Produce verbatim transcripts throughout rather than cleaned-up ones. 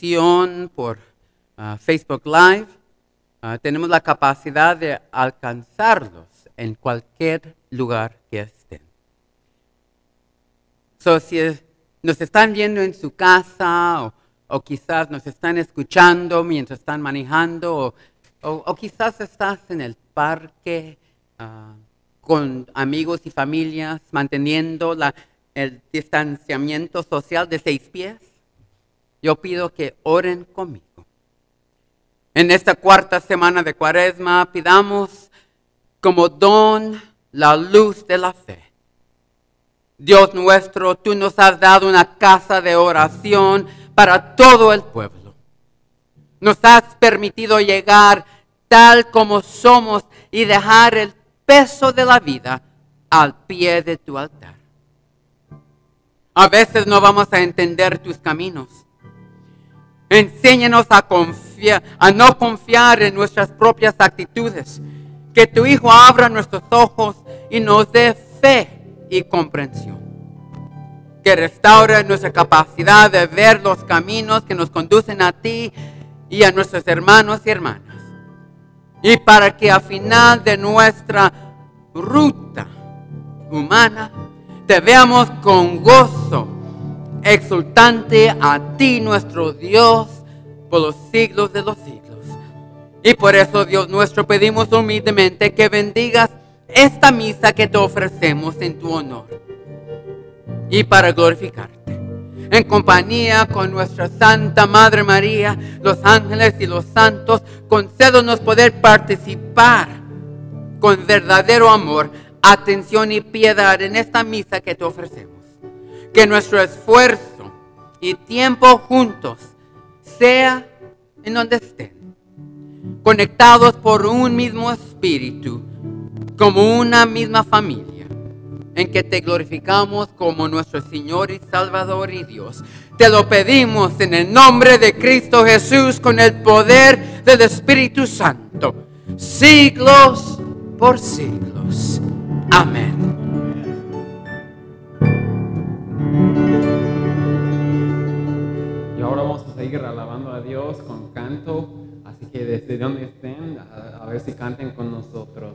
transmisión por uh, Facebook Live, uh, tenemos la capacidad de alcanzarlos en cualquier lugar que estén. So, si nos están viendo en su casa o, o quizás nos están escuchando mientras están manejando o, o, o quizás estás en el parque uh, con amigos y familias manteniendo la, el distanciamiento social de seis pies, yo pido que oren conmigo. En esta cuarta semana de Cuaresma pidamos como don la luz de la fe. Dios nuestro, tú nos has dado una casa de oración para todo el pueblo. Nos has permitido llegar tal como somos y dejar el peso de la vida al pie de tu altar. A veces no vamos a entender tus caminos. Enséñanos a confiar, a no confiar en nuestras propias actitudes. Que tu Hijo abra nuestros ojos y nos dé fe y comprensión. Que restaure nuestra capacidad de ver los caminos que nos conducen a ti y a nuestros hermanos y hermanas. Y para que al final de nuestra ruta humana te veamos con gozo, exultante a ti, nuestro Dios, por los siglos de los siglos. Y por eso, Dios nuestro, pedimos humildemente que bendigas esta misa que te ofrecemos en tu honor y para glorificarte. En compañía con nuestra Santa Madre María, los ángeles y los santos, concédenos poder participar con verdadero amor, atención y piedad en esta misa que te ofrecemos. Que nuestro esfuerzo y tiempo juntos sea en donde estén, conectados por un mismo espíritu, como una misma familia, en que te glorificamos como nuestro Señor y Salvador y Dios. Te lo pedimos en el nombre de Cristo Jesús, con el poder del Espíritu Santo, siglos por siglos. Amén. Y ahora vamos a seguir alabando a Dios con canto, así que desde donde estén, a, a ver si canten con nosotros.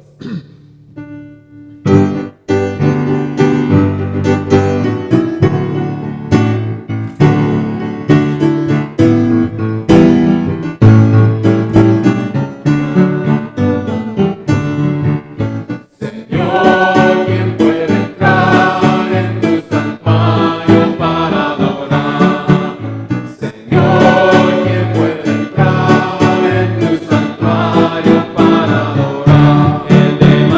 El de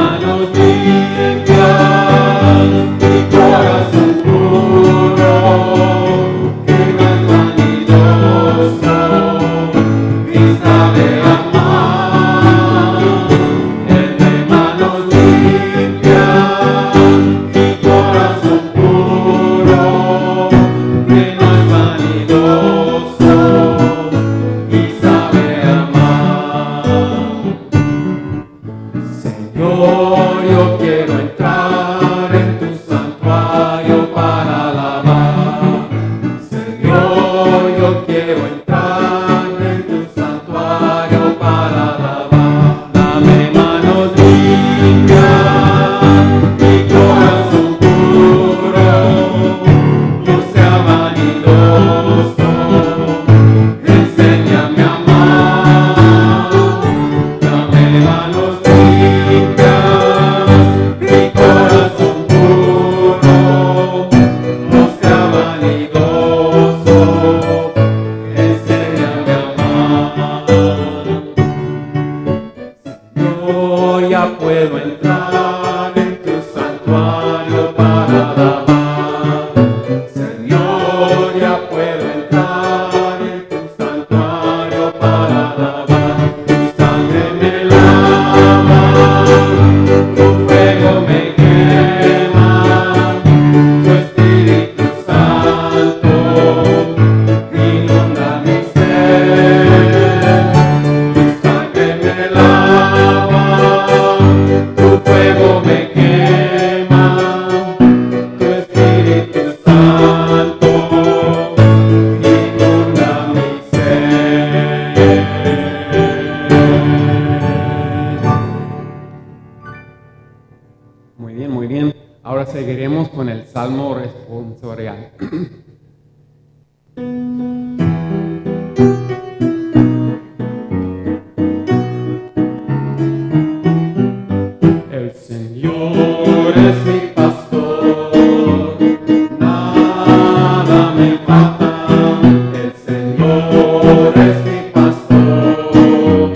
salmo responsorial. El Señor es mi pastor, nada me falta. El Señor es mi pastor,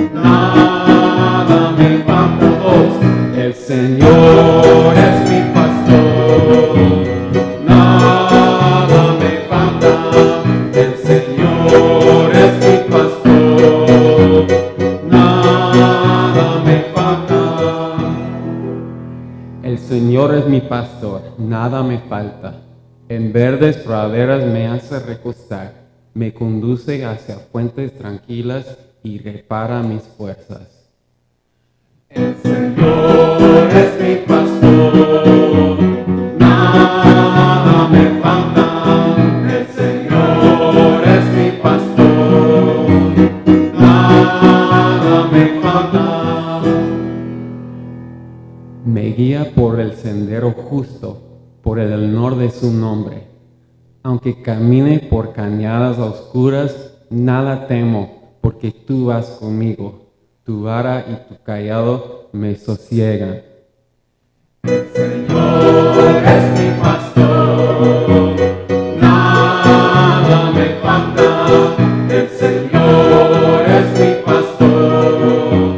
nada me falta. Oh, el Señor es mi pastor, nada me falta. El Señor es mi pastor, nada me falta. El Señor es mi pastor, nada me falta. En verdes praderas me hace recostar, me conduce hacia fuentes tranquilas y repara mis fuerzas. El Señor es mi pastor, nada me falta. El Señor es mi pastor, nada me falta. Me guía por el sendero justo, por el honor de su nombre. Aunque camine por cañadas oscuras, nada temo, porque tú vas conmigo. Tu vara y tu cayado me sosiegan. El Señor es mi pastor, nada me falta. El Señor es mi pastor,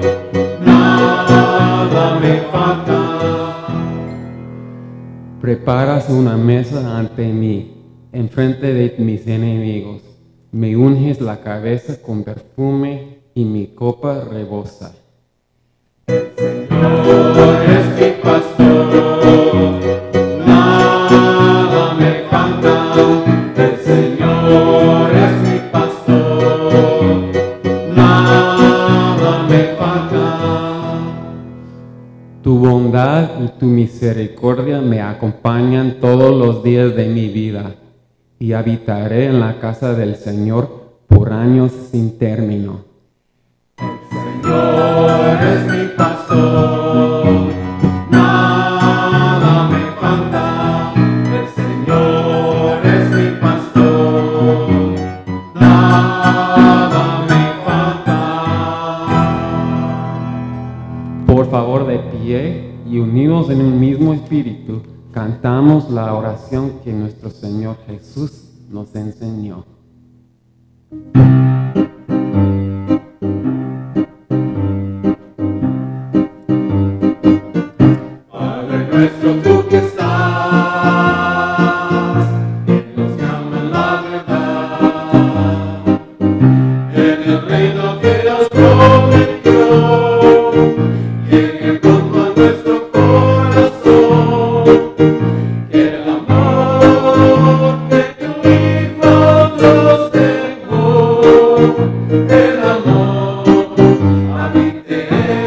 nada me falta. Preparas una mesa ante mí, enfrente de mis enemigos. Me unges la cabeza con perfume y mi copa rebosa. El Señor es mi pastor, nada me falta. El Señor es mi pastor, nada me falta. Tu bondad y tu misericordia me acompañan todos los días de mi vida, y habitaré en la casa del Señor por años sin término. El Señor es mi pastor, nada me falta. El Señor es mi pastor, nada me falta. Por favor, de pie y unidos en un mismo espíritu, cantamos la oración que nuestro Señor Jesús nos enseñó. Padre nuestro, tú que estás en los que aman la verdad, en el reino que Dios prometió, llegue pronto a nuestro corazón, que el amor que tu Hijo nos dejó, el amor habite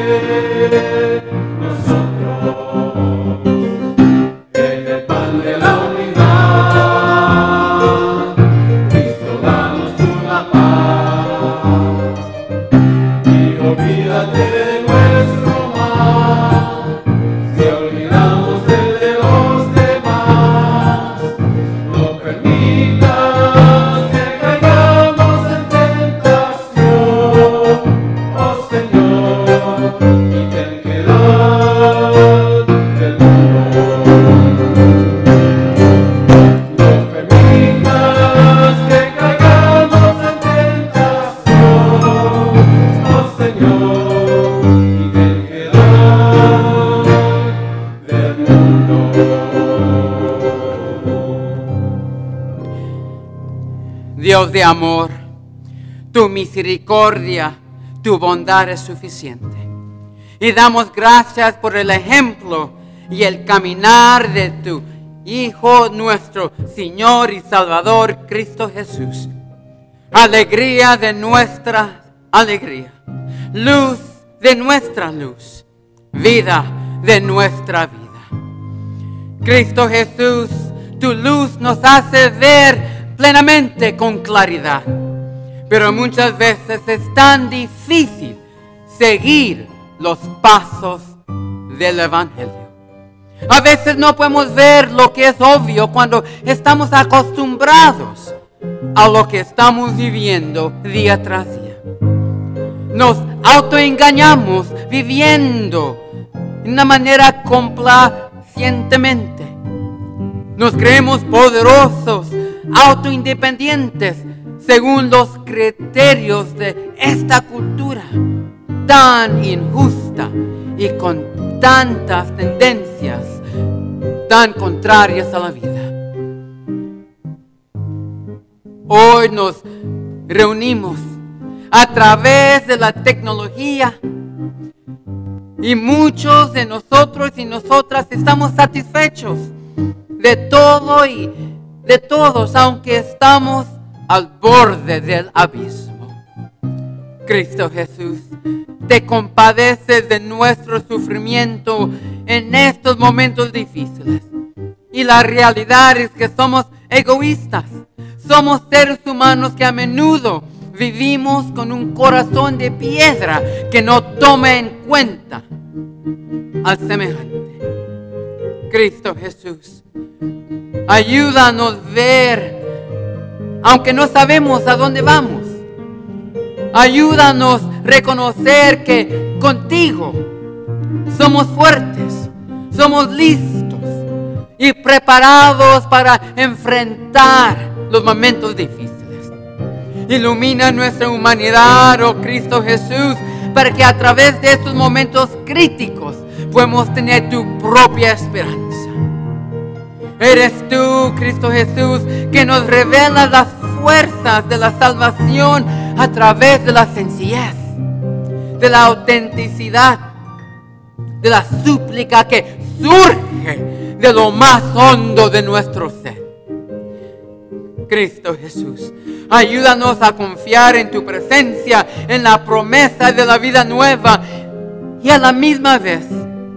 en nosotros, en el pan de la unidad. Cristo, danos tú la paz y olvídate de nuestro mal. Si olvidamos el de los demás, no permitas que caigamos en tentación, oh Señor, y ten piedad del mundo. No permitas que caigamos en tentación, oh Señor, y ten piedad del mundo. Dios de amor, tu misericordia, tu bondad es suficiente. Y damos gracias por el ejemplo y el caminar de tu Hijo nuestro, Señor y Salvador, Cristo Jesús. Alegría de nuestra alegría, luz de nuestra luz, vida de nuestra vida. Cristo Jesús, tu luz nos hace ver plenamente con claridad, pero muchas veces es tan difícil seguir los pasos del Evangelio. A veces no podemos ver lo que es obvio cuando estamos acostumbrados a lo que estamos viviendo día tras día. Nos autoengañamos viviendo de una manera complacientemente. Nos creemos poderosos, autoindependientes, según los criterios de esta cultura tan injusta y con tantas tendencias tan contrarias a la vida. Hoy nos reunimos a través de la tecnología y muchos de nosotros y nosotras estamos satisfechos de todo y de todos, aunque estamos al borde del abismo. Cristo Jesús, te compadeces de nuestro sufrimiento en estos momentos difíciles. Y la realidad es que somos egoístas. Somos seres humanos que a menudo vivimos con un corazón de piedra que no toma en cuenta al semejante. Cristo Jesús, ayúdanos a ver, aunque no sabemos a dónde vamos. Ayúdanos a reconocer que contigo somos fuertes, somos listos y preparados para enfrentar los momentos difíciles. Ilumina nuestra humanidad, oh Cristo Jesús, para que a través de estos momentos críticos podamos tener tu propia esperanza. Eres tú, Cristo Jesús, que nos revela las fuerzas de la salvación a través de la sencillez, de la autenticidad, de la súplica que surge de lo más hondo de nuestro ser. Cristo Jesús, ayúdanos a confiar en tu presencia, en la promesa de la vida nueva y a la misma vez,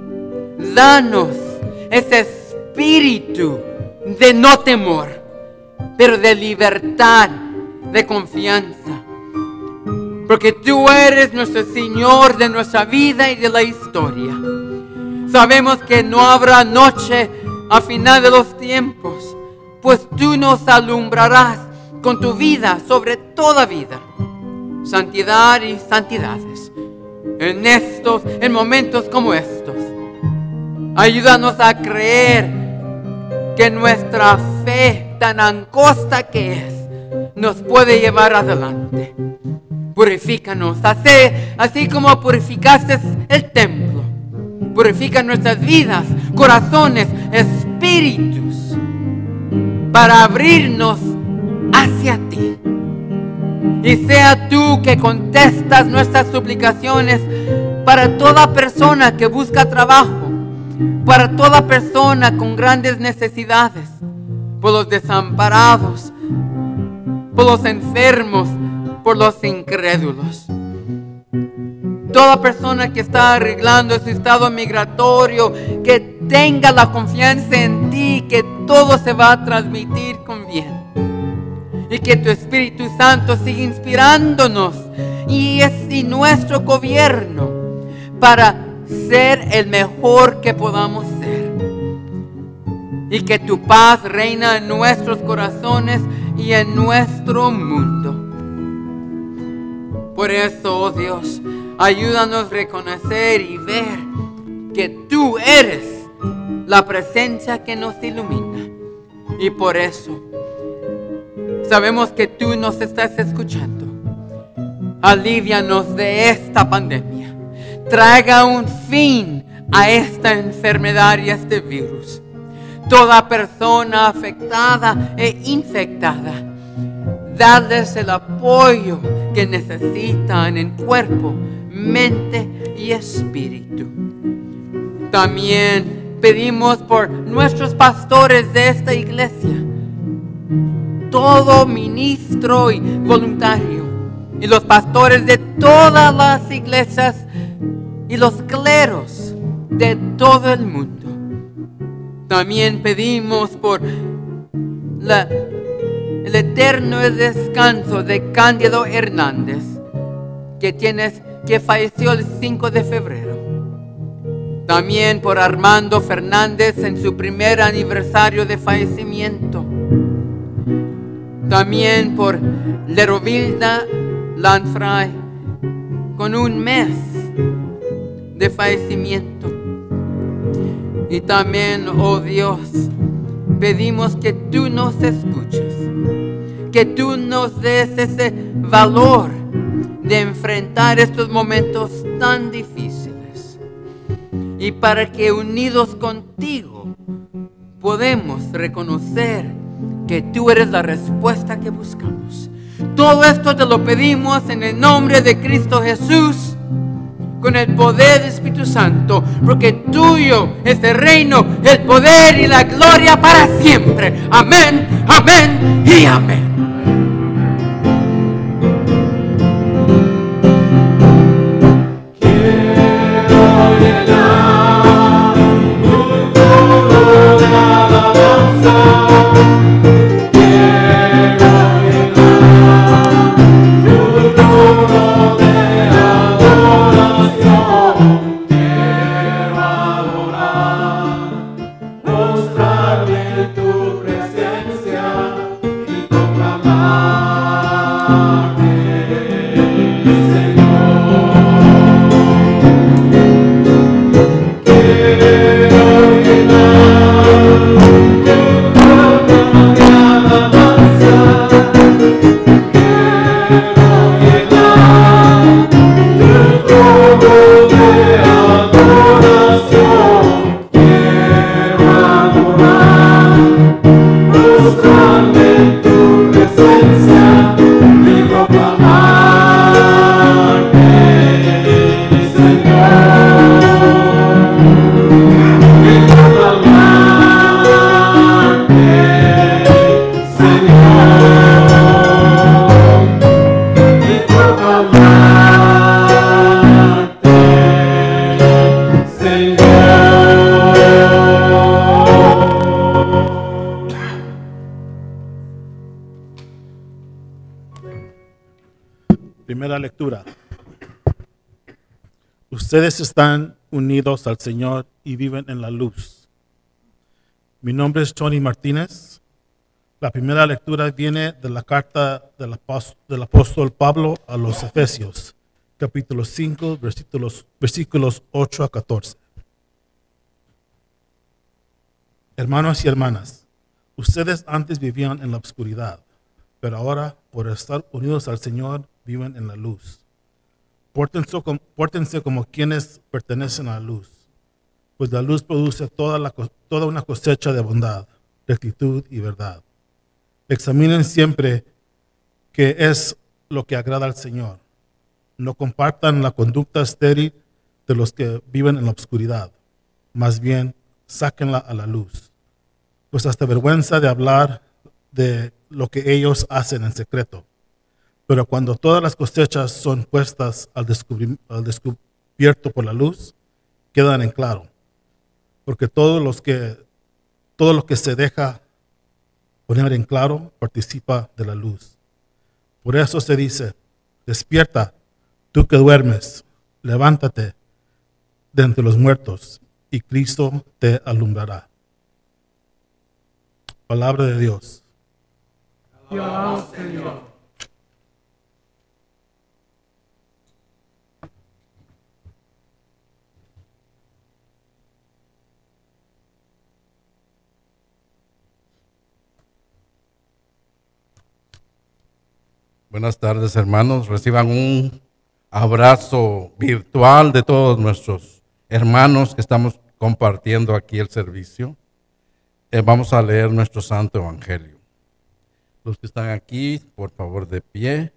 danos ese espíritu de no temor, pero de libertad, de confianza. Porque tú eres nuestro Señor de nuestra vida y de la historia. Sabemos que no habrá noche a final de los tiempos, pues tú nos alumbrarás con tu vida sobre toda vida, santidad y santidades. En estos, en momentos como estos, ayúdanos a creer que nuestra fe tan angosta que es nos puede llevar adelante. Purifícanos, así, así como purificaste el templo. Purifica nuestras vidas, corazones, espíritus, para abrirnos hacia ti. Y sea tú que contestas nuestras suplicaciones para toda persona que busca trabajo, para toda persona con grandes necesidades, por los desamparados, por los enfermos, por los incrédulos. Toda persona que está arreglando su estado migratorio, que tenga la confianza en ti, que todo se va a transmitir con bien. Y que tu Espíritu Santo siga inspirándonos y, es, y nuestro gobierno para ser el mejor que podamos ser. Y que tu paz reina en nuestros corazones y en nuestro mundo. Por eso, oh Dios, ayúdanos a reconocer y ver que tú eres la presencia que nos ilumina. Y por eso sabemos que tú nos estás escuchando. Alívianos de esta pandemia. Traiga un fin a esta enfermedad y a este virus. Toda persona afectada e infectada, darles el apoyo que necesitan en cuerpo, mente y espíritu. También pedimos por nuestros pastores de esta iglesia, todo ministro y voluntario, y los pastores de todas las iglesias y los cleros de todo el mundo. También pedimos por la, el eterno descanso de Cándido Hernández, que, tienes, que falleció el cinco de febrero. También por Armando Fernández en su primer aniversario de fallecimiento. También por Lerovilda Lanfray con un mes de fallecimiento. Y también, oh Dios, pedimos que tú nos escuches, que tú nos des ese valor de enfrentar estos momentos tan difíciles, y para que unidos contigo podemos reconocer que tú eres la respuesta que buscamos. Todo esto te lo pedimos en el nombre de Cristo Jesús, con el poder del Espíritu Santo, porque tuyo es el reino, el poder y la gloria para siempre. Amén, amén y amén. Primera lectura. Ustedes están unidos al Señor y viven en la luz. Mi nombre es Tony Martínez. La primera lectura viene de la carta del apóstol, del apóstol Pablo a los Efesios, capítulo cinco, versículos, versículos ocho a catorce. Hermanos y hermanas, ustedes antes vivían en la oscuridad, pero ahora, por estar unidos al Señor, viven en la luz. Pórtense como, pórtense como quienes pertenecen a la luz, pues la luz produce toda, la, toda una cosecha de bondad, rectitud y verdad. Examinen siempre qué es lo que agrada al Señor. No compartan la conducta estéril de los que viven en la oscuridad. Más bien, sáquenla a la luz. Pues hasta vergüenza de hablar de lo que ellos hacen en secreto. Pero cuando todas las cosechas son puestas al, al descubierto por la luz, quedan en claro. Porque todos los que, todo lo que se deja poner en claro participa de la luz. Por eso se dice, despierta, tú que duermes, levántate de entre los muertos y Cristo te alumbrará. Palabra de Dios. Alabamos, Señor. Buenas tardes, hermanos. Reciban un abrazo virtual de todos nuestros hermanos que estamos compartiendo aquí el servicio. Eh, vamos a leer nuestro Santo Evangelio. Los que están aquí, por favor, de pie.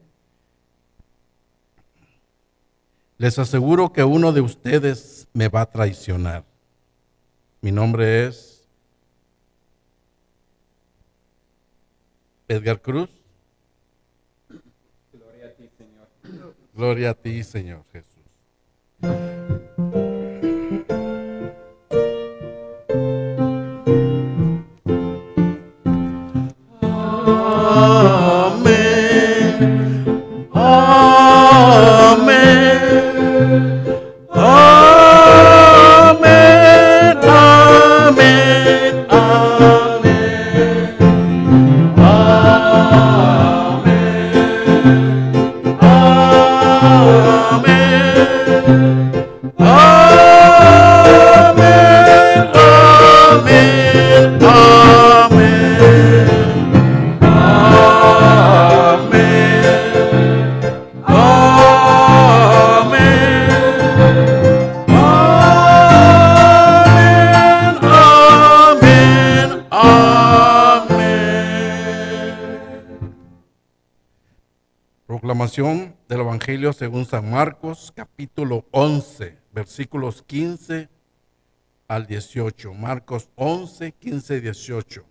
Les aseguro que uno de ustedes me va a traicionar. Mi nombre es Edgar Cruz. Gloria a ti, Señor. Gloria a ti, Señor Jesús. Amén. continuación del Evangelio según San Marcos, capítulo once, versículos quince al dieciocho. Marcos once, quince y dieciocho.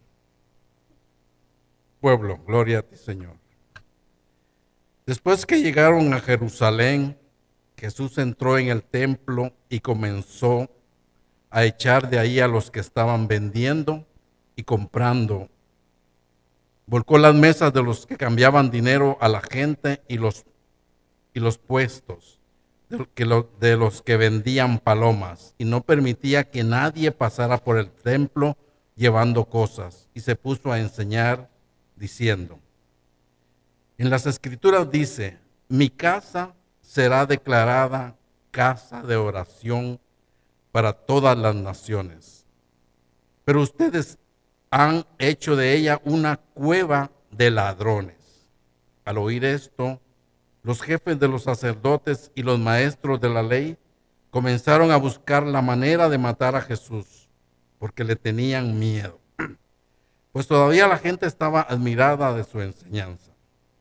Pueblo, gloria a ti, Señor. Después que llegaron a Jerusalén, Jesús entró en el templo y comenzó a echar de ahí a los que estaban vendiendo y comprando. Volcó las mesas de los que cambiaban dinero a la gente y los, y los puestos de, que lo, de los que vendían palomas, y no permitía que nadie pasara por el templo llevando cosas, y se puso a enseñar diciendo: en las Escrituras dice, mi casa será declarada casa de oración para todas las naciones, pero ustedes han hecho de ella una cueva de ladrones. Al oír esto, los jefes de los sacerdotes y los maestros de la ley comenzaron a buscar la manera de matar a Jesús, porque le tenían miedo, pues todavía la gente estaba admirada de su enseñanza.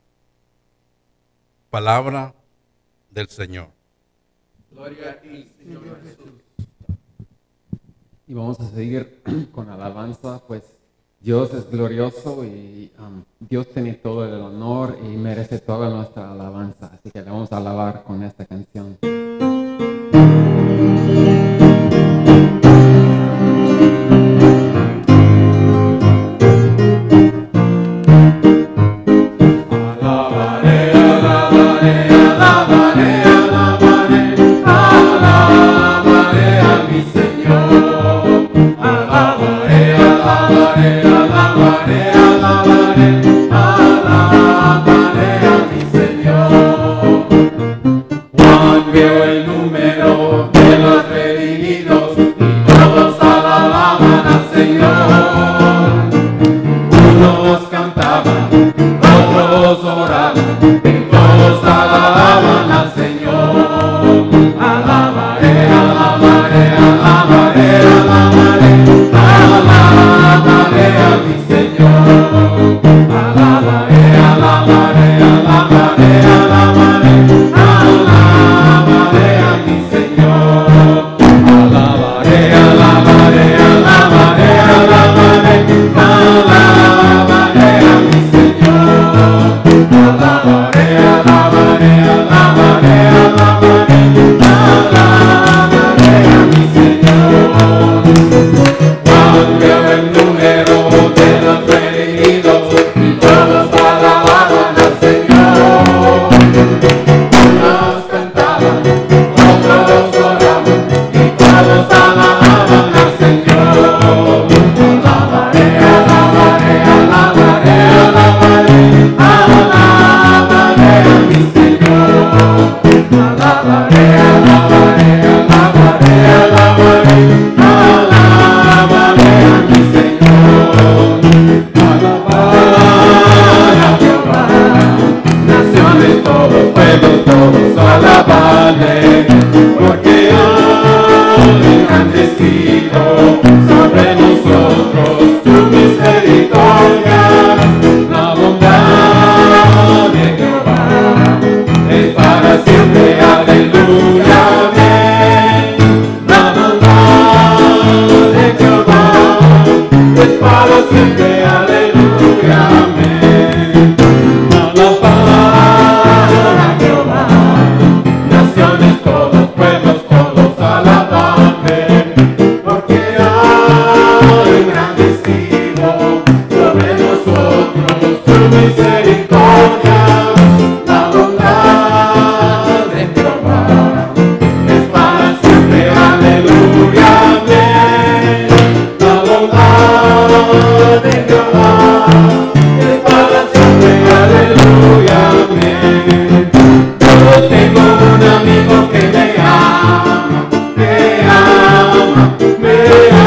Palabra del Señor. Gloria a ti, Señor Jesús. Y vamos a seguir con alabanza, pues Dios es glorioso y um, Dios tiene todo el honor y merece toda nuestra alabanza. Así que le vamos a alabar con esta canción.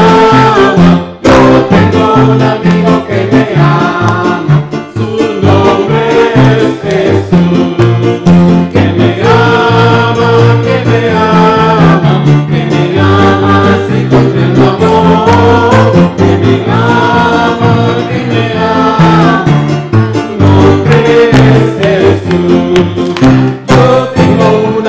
Un amigo que me ama, su nombre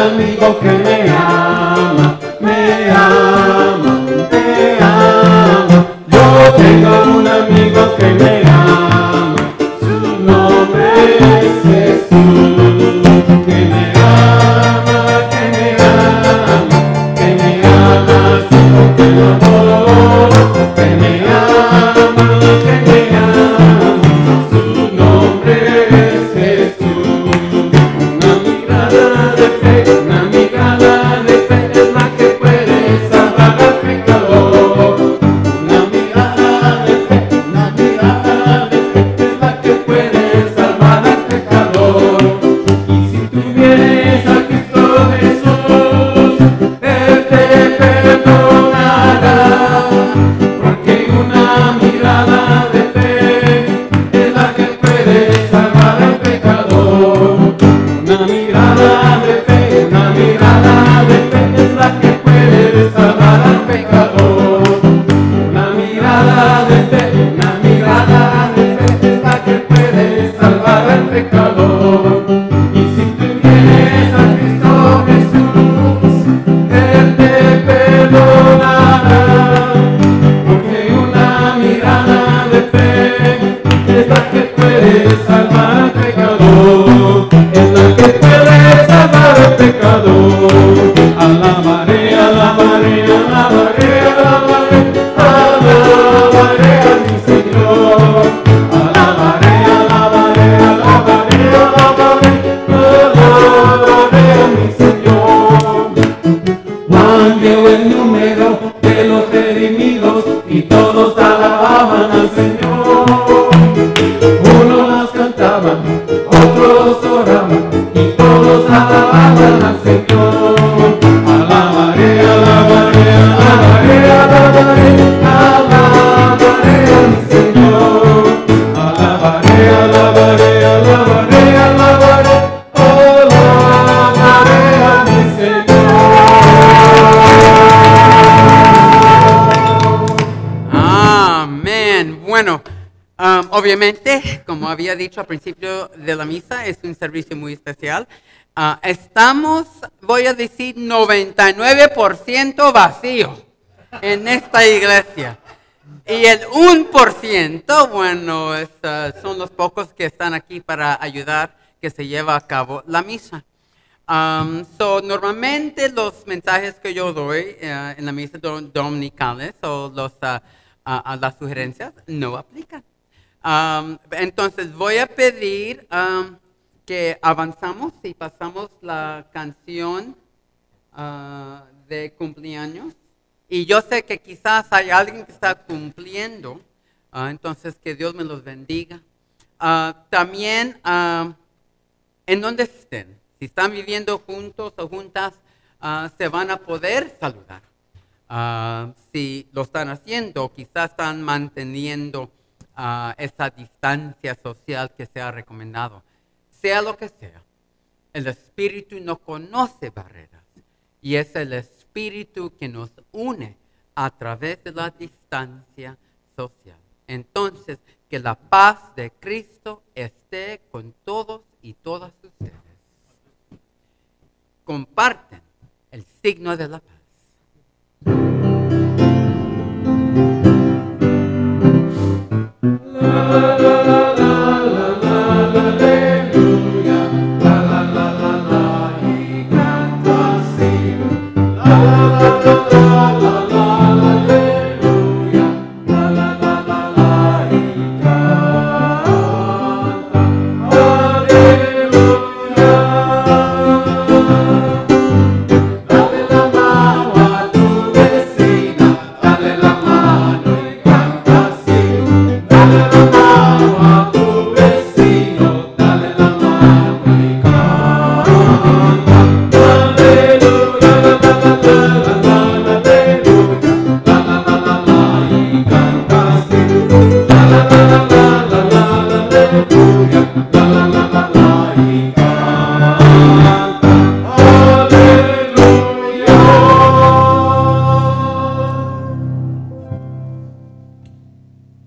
amigo que me ama, me ama, me ama. Yo tengo un amigo que me ama, su nombre es Jesús. Que me ama, que me ama, que me ama, así con el amor. Que me ama, que me ama, su nombre es Jesús. Una mirada de fe, una mirada de fe es la que puede salvar al pecador. Una mirada de fe, una mirada de fe es la que puede salvar al pecador. Y si tú vienes a Cristo Jesús, Él te perdonará. Porque una mirada de fe es la que puede salvar al pecador. Una mirada de fe, una mirada de fe es la que puede salvar al pecador. Una mirada de fe, una mirada de fe es la que puede salvar al pecador. Y si tú vienes a Cristo Jesús, Él te perdonará. Porque una mirada de fe es la que puede salvar al pecador. Es la que puede salvar al pecador. Alabaré, alabaré, alabaré, alabaré, alabaré a mi Señor. Alabaré, alabaré, alabaré, alabaré, alabaré a mi Señor. Juan dio el número de los redimidos y todos alababan al Señor. Unos las cantaban, otros oraban y todos alababan al Señor. Alabaré, alabaré, alabaré, alabaré, alabaré a mi Señor. Alabaré, alabaré, alabaré, alabaré, alabaré a mi Señor. Amén. Bueno, um, obviamente, como había dicho al principio de la misa, es un servicio muy especial. Ah, estamos, voy a decir, noventa y nueve por ciento vacío en esta iglesia. Y el uno por ciento, bueno, es, ah, son los pocos que están aquí para ayudar que se lleva a cabo la misa. Um, so, normalmente los mensajes que yo doy eh, en la misa do- dominicales o los, ah, ah, ah, las sugerencias no aplican. Um, entonces voy a pedir um, que avanzamos y pasamos la canción ah, de cumpleaños. Y yo sé que quizás hay alguien que está cumpliendo, ah, entonces que Dios me los bendiga. Ah, también, ah, en donde estén, si están viviendo juntos o juntas, ah, se van a poder saludar. Ah, si lo están haciendo, quizás están manteniendo ah, esa distancia social que se ha recomendado. Sea lo que sea, el Espíritu no conoce barreras y es el Espíritu que nos une a través de la distancia social. Entonces, que la paz de Cristo esté con todos y todas ustedes. Comparten el signo de la paz.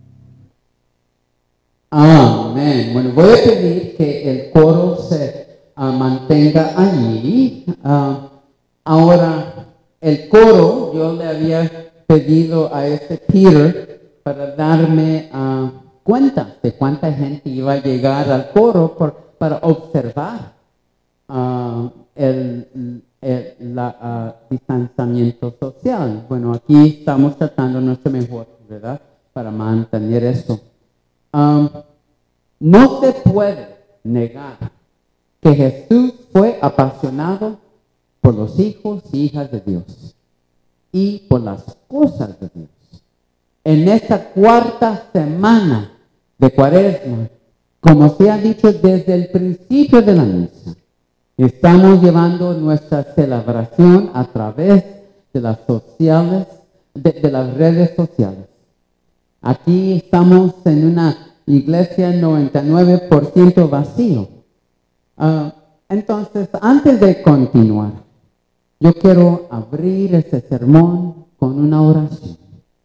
Amén. Bueno, voy a pedir que el coro se uh, mantenga allí. Uh, ahora, el coro, yo le había pedido a este Peter para darme uh, cuenta de cuánta gente iba a llegar al coro por, para observar uh, el, el la, uh, distanciamiento social. Bueno, aquí estamos tratando nuestro mejor, ¿verdad? Para mantener eso. Um, no se puede negar que Jesús fue apasionado por los hijos y hijas de Dios y por las cosas de Dios. En esta cuarta semana de Cuaresma, como se ha dicho desde el principio de la misa, estamos llevando nuestra celebración a través de las sociales, de, de las redes sociales. Aquí estamos en una iglesia noventa y nueve por ciento vacío. Uh, entonces, antes de continuar, yo quiero abrir este sermón con una oración.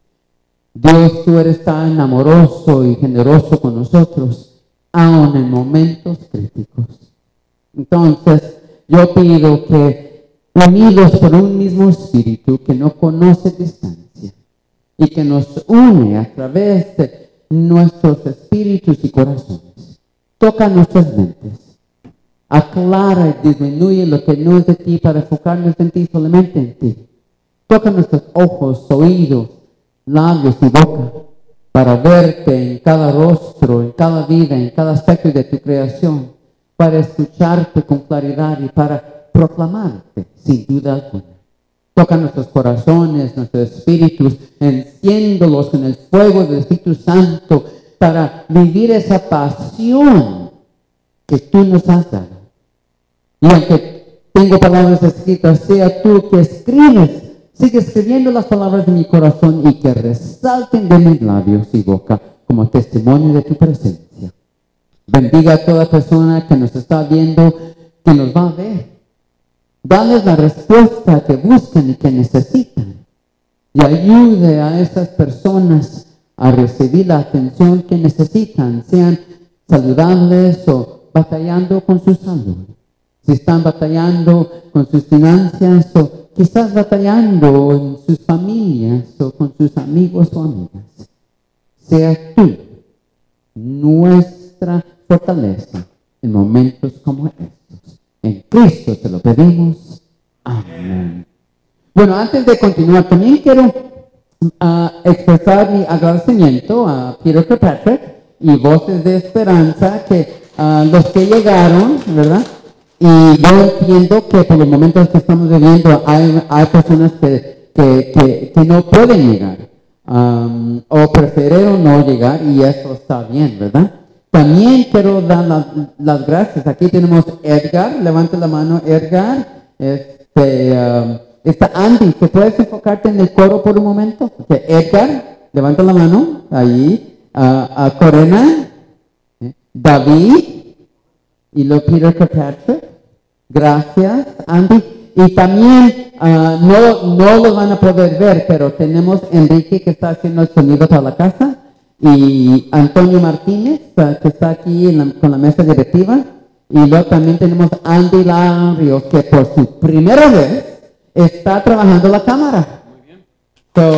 Dios, tú eres tan amoroso y generoso con nosotros, aun en momentos críticos. Entonces, yo pido que, unidos por un mismo espíritu que no conoce distancia y que nos une a través de nuestros espíritus y corazones, toca nuestras mentes, aclara y disminuye lo que no es de ti para enfocarnos en ti, solamente en ti. Toca nuestros ojos, oídos, labios y boca para verte en cada rostro, en cada vida, en cada aspecto de tu creación, para escucharte con claridad y para proclamarte sin duda alguna. Toca nuestros corazones, nuestros espíritus, enciéndolos con el fuego del Espíritu Santo para vivir esa pasión que tú nos has dado. Y aunque tengo palabras escritas, sea tú que escribes, sigue escribiendo las palabras de mi corazón y que resalten de mis labios y boca como testimonio de tu presencia. Bendiga a toda persona que nos está viendo, que nos va a ver. Dales la respuesta que buscan y que necesitan. Y ayude a esas personas a recibir la atención que necesitan, sean saludables o batallando con su salud. Si están batallando con sus finanzas o quizás batallando en sus familias o con sus amigos o amigas. Sea tú nuestra fortaleza en momentos como estos. En Cristo te lo pedimos. Amén. Bueno, antes de continuar, también quiero uh, expresar mi agradecimiento a Peter Kirkpatrick y Voces de Esperanza, que uh, los que llegaron, ¿verdad? Y yo entiendo que por los momentos que estamos viviendo hay, hay personas que, que, que, que no pueden llegar um, o prefirieron no llegar y eso está bien, ¿verdad? También quiero dar la, las gracias. Aquí tenemos Edgar, levanta la mano Edgar. Este, um, está Andy, ¿te puedes enfocarte en el coro por un momento? Okay. Edgar, levanta la mano, ahí. Uh, uh, Corena, ¿eh? David y lo Peter Kirkpatrick. Gracias, Andy. Y también, uh, no, no lo van a poder ver, pero tenemos Enrique que está haciendo el sonido para la casa y Antonio Martínez uh, que está aquí en la, con la mesa directiva. Y luego también tenemos Andy Larios que por su primera vez está trabajando la cámara. Muy bien. So,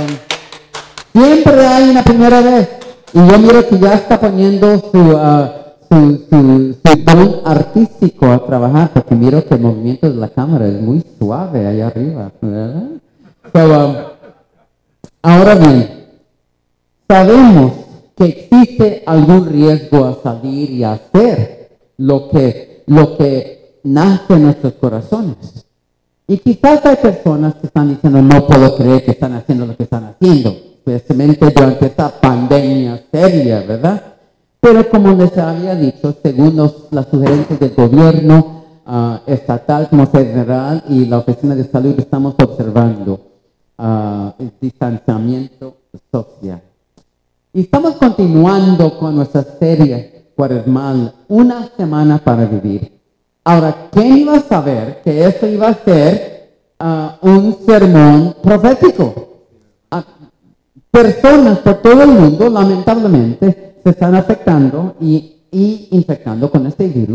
uh, siempre hay una primera vez. Y yo miro que ya está poniendo su... Uh, Su, su, su don artístico a trabajar, porque miro que el movimiento de la cámara es muy suave allá arriba, ¿verdad? So, um, ahora bien, sabemos que existe algún riesgo a salir y a hacer lo que, lo que nace en nuestros corazones. Y quizás hay personas que están diciendo, no puedo creer que están haciendo lo que están haciendo, especialmente durante esta pandemia seria, ¿verdad? Pero como les había dicho, según los, las sugerencias del gobierno uh, estatal como federal y la Oficina de Salud, estamos observando uh, el distanciamiento social. Y estamos continuando con nuestra serie cuaresmal, Una Semana para Vivir. Ahora, ¿quién iba a saber que esto iba a ser uh, un sermón profético? Uh, personas por todo el mundo, lamentablemente, se están afectando y, y infectando con este virus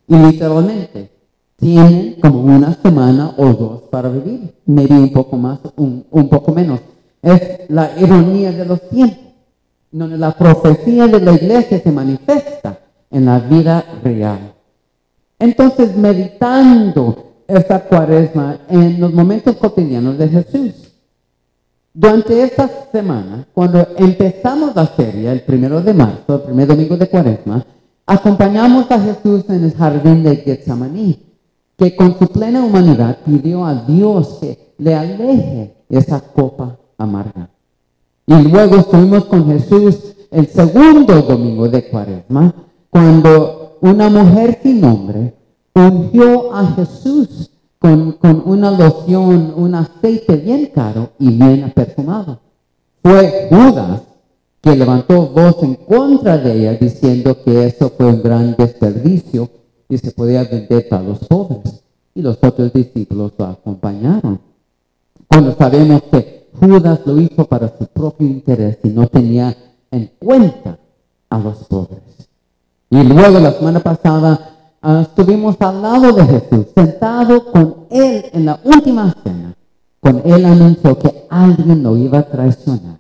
Y literalmente, tienen como una semana o dos para vivir, maybe un poco más, un, un poco menos. Es la ironía de los tiempos, donde la profecía de la iglesia se manifiesta en la vida real. Entonces, meditando esta cuaresma en los momentos cotidianos de Jesús, durante esta semana, cuando empezamos la serie, el primero de marzo, el primer domingo de cuaresma, acompañamos a Jesús en el jardín de Getsemaní, que con su plena humanidad pidió a Dios que le aleje esa copa amarga. Y luego estuvimos con Jesús el segundo domingo de cuaresma, cuando una mujer sin nombre ungió a Jesús con, con una loción, un aceite bien caro y bien perfumado. Fue Judas que levantó voz en contra de ella, diciendo que eso fue un gran desperdicio y se podía vender para los pobres. Y los otros discípulos lo acompañaron. Cuando sabemos que Judas lo hizo para su propio interés y no tenía en cuenta a los pobres. Y luego la semana pasada uh, estuvimos al lado de Jesús, sentado con él en la última cena. Con él anunció que alguien lo iba a traicionar.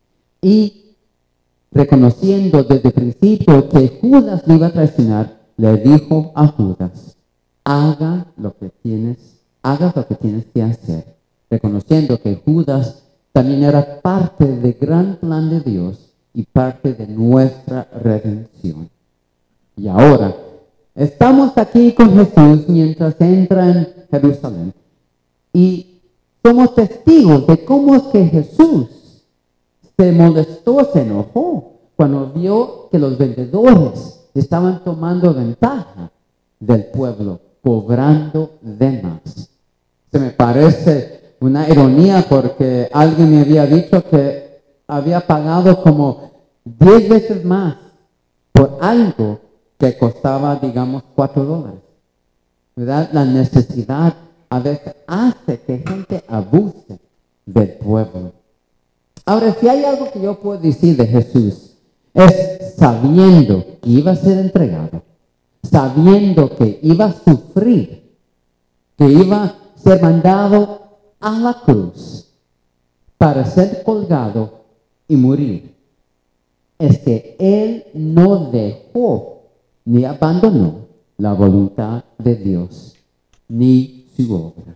Y reconociendo desde el principio que Judas lo iba a traicionar, le dijo a Judas, haga lo que tienes, haga lo que tienes que hacer. Reconociendo que Judas también era parte del gran plan de Dios y parte de nuestra redención. Y ahora, estamos aquí con Jesús mientras entra en Jerusalén y somos testigos de cómo es que Jesús se molestó, se enojó cuando vio que los vendedores estaban tomando ventaja del pueblo, cobrando de más. Se me parece una ironía porque alguien me había dicho que había pagado como diez veces más por algo que costaba, digamos, cuatro dólares. ¿Verdad? La necesidad a veces hace que gente abuse del pueblo. Ahora, si hay algo que yo puedo decir de Jesús, es sabiendo que iba a ser entregado, sabiendo que iba a sufrir, que iba a ser mandado a la cruz para ser colgado y morir, es que Él no dejó ni abandonó la voluntad de Dios, ni su obra.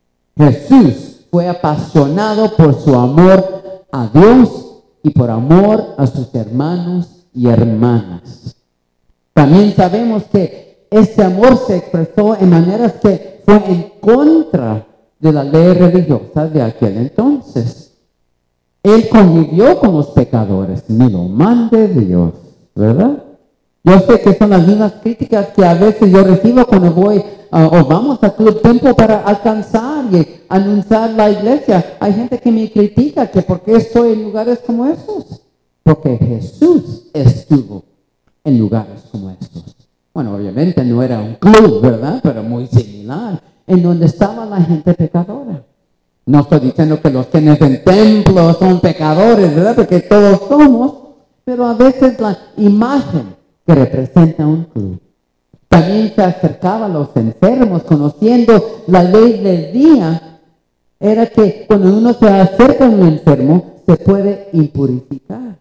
Jesús fue apasionado por su amor a Dios y por amor a sus hermanos y hermanas. También sabemos que este amor se expresó en maneras que fue en contra de la ley religiosa de aquel entonces. Él convivió con los pecadores, ni lo mande Dios, ¿verdad? Yo sé que son las mismas críticas que a veces yo recibo cuando voy uh, o vamos a Club Tiempo para alcanzar y anunciar la iglesia. Hay gente que me critica que por qué estoy en lugares como estos. Porque Jesús estuvo en lugares como estos. Bueno, obviamente no era un club, ¿verdad? Pero muy similar, en donde estaba la gente pecadora. No estoy diciendo que los que en el templo son pecadores, ¿verdad? Porque todos somos, pero a veces la imagen que representa un club. También se acercaba a los enfermos, conociendo la ley del día, era que cuando uno se acerca a un enfermo, se puede impurificar.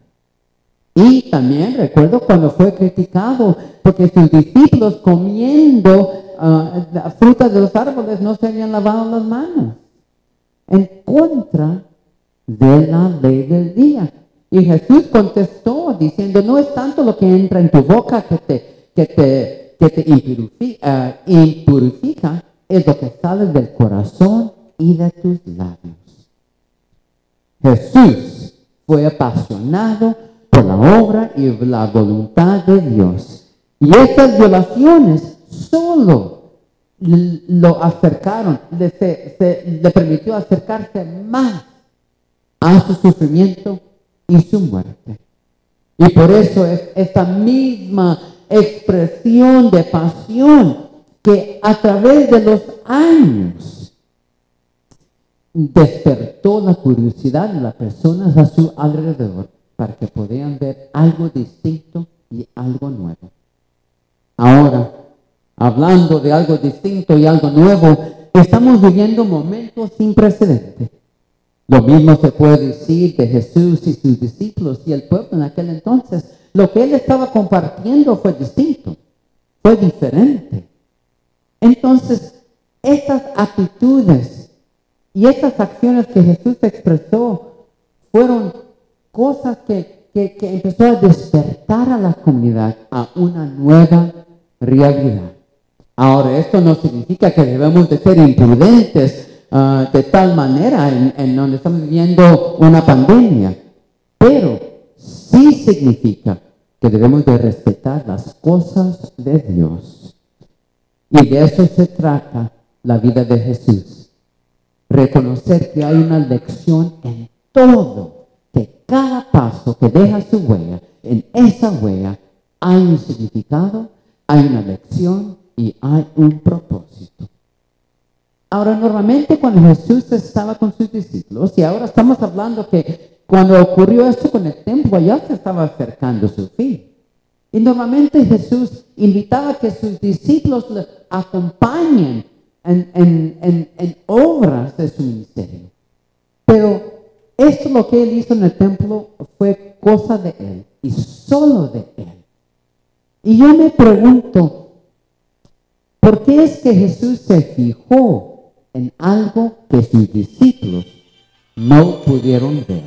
Y también recuerdo cuando fue criticado, porque sus discípulos comiendo uh, frutas de los árboles no se habían lavado las manos, en contra de la ley del día. Y Jesús contestó diciendo, no es tanto lo que entra en tu boca que te, que te, que te impurifica, uh, impurifica, es lo que sale del corazón y de tus labios. Jesús fue apasionado por la obra y la voluntad de Dios. Y estas violaciones solo lo acercaron, le, se, se, le permitió acercarse más a su sufrimiento y su muerte. Y por eso es esta misma expresión de pasión que a través de los años despertó la curiosidad de las personas a su alrededor para que pudieran ver algo distinto y algo nuevo. Ahora, hablando de algo distinto y algo nuevo. Estamos viviendo momentos sin precedentes. Lo mismo se puede decir de Jesús y sus discípulos y el pueblo en aquel entonces. Lo que él estaba compartiendo fue distinto, fue diferente. Entonces, estas actitudes y estas acciones que Jesús expresó fueron cosas que, que, que empezó a despertar a la comunidad a una nueva realidad. Ahora, esto no significa que debemos de ser imprudentes uh, de tal manera en, en donde estamos viviendo una pandemia, pero sí significa que debemos de respetar las cosas de Dios. Y de eso se trata la vida de Jesús. Reconocer que hay una lección en todo, que cada paso que deja su huella, en esa huella hay un significado, hay una lección y hay un propósito. Ahora, normalmente cuando Jesús estaba con sus discípulos, y ahora estamos hablando que cuando ocurrió esto con el templo, ya se estaba acercando su fin. Y normalmente Jesús invitaba a que sus discípulos le acompañen en, en, en, en obras de su ministerio. Pero esto lo que él hizo en el templo fue cosa de él y solo de él. Y yo me pregunto, ¿por qué es que Jesús se fijó en algo que sus discípulos no pudieron ver?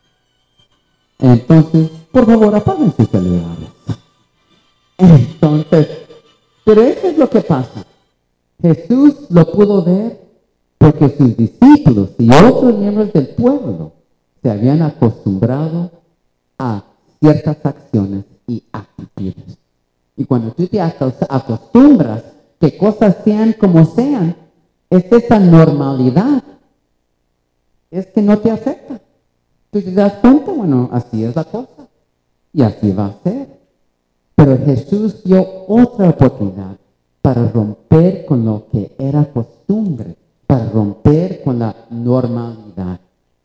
Entonces, por favor, apaguen sus celulares. Entonces, pero eso es lo que pasa. Jesús lo pudo ver porque sus discípulos y otros miembros del pueblo se habían acostumbrado a ciertas acciones y actitudes. Y cuando tú te acostumbras que cosas sean como sean, es esa normalidad. Es que no te afecta. Tú te das cuenta, bueno, así es la cosa. Y así va a ser. Pero Jesús dio otra oportunidad para romper con lo que era costumbre, para romper con la normalidad.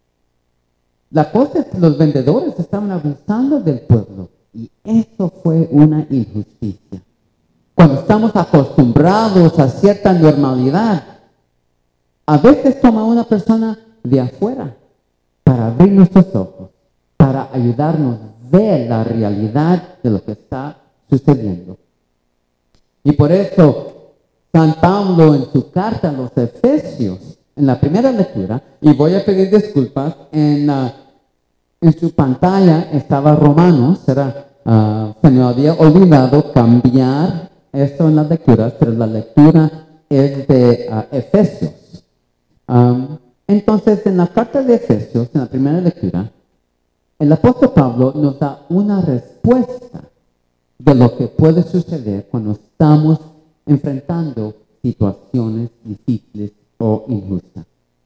La cosa es que los vendedores estaban abusando del pueblo y eso fue una injusticia. Cuando estamos acostumbrados a cierta normalidad, a veces toma una persona de afuera para abrir nuestros ojos, para ayudarnos a ver la realidad de lo que está sucediendo. Y por eso, San Pablo en su carta a los Efesios, en la primera lectura, y voy a pedir disculpas, en, la, en su pantalla estaba Romanos, era, uh, se me había olvidado cambiar esto en las lecturas, pero la lectura es de uh, Efesios. Um, entonces, en la carta de Efesios, en la primera lectura, el apóstol Pablo nos da una respuesta de lo que puede suceder cuando estamos enfrentando situaciones difíciles o injustas.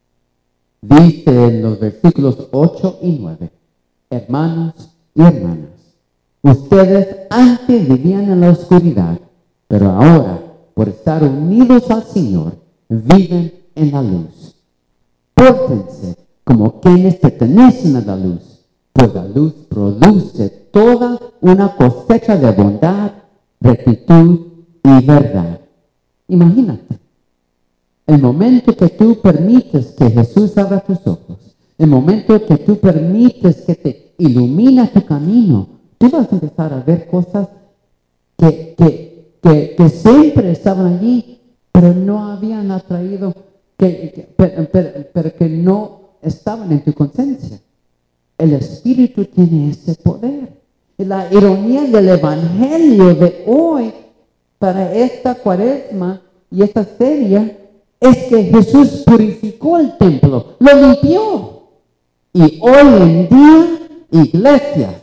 Dice en los versículos ocho y nueve, hermanos y hermanas, ustedes antes vivían en la oscuridad, pero ahora, por estar unidos al Señor, viven en la luz. Pórtense como quienes pertenecen a la luz, pues la luz produce toda una cosecha de bondad, rectitud y verdad. Imagínate, el momento que tú permites que Jesús abra tus ojos, el momento que tú permites que te ilumina tu camino, tú vas a empezar a ver cosas que, que, que, que siempre estaban allí, pero no habían atraído, que, que, pero, pero, pero que no estaban en tu conciencia. El Espíritu tiene ese poder. Y la ironía del Evangelio de hoy para esta cuaresma y esta serie es que Jesús purificó el templo, lo limpió. Y hoy en día, iglesias,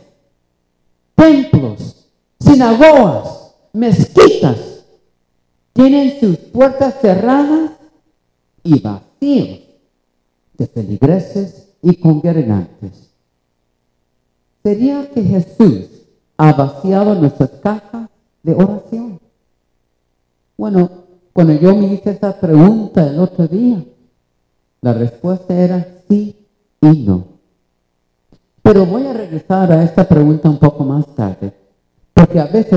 templos, sinagogas, mezquitas, tienen sus puertas cerradas y vacíos de feligreses y congregantes. ¿Sería que Jesús ha vaciado nuestras cajas de oración? Bueno, cuando yo me hice esa pregunta el otro día, la respuesta era sí y no. Pero voy a regresar a esta pregunta un poco más tarde, porque a veces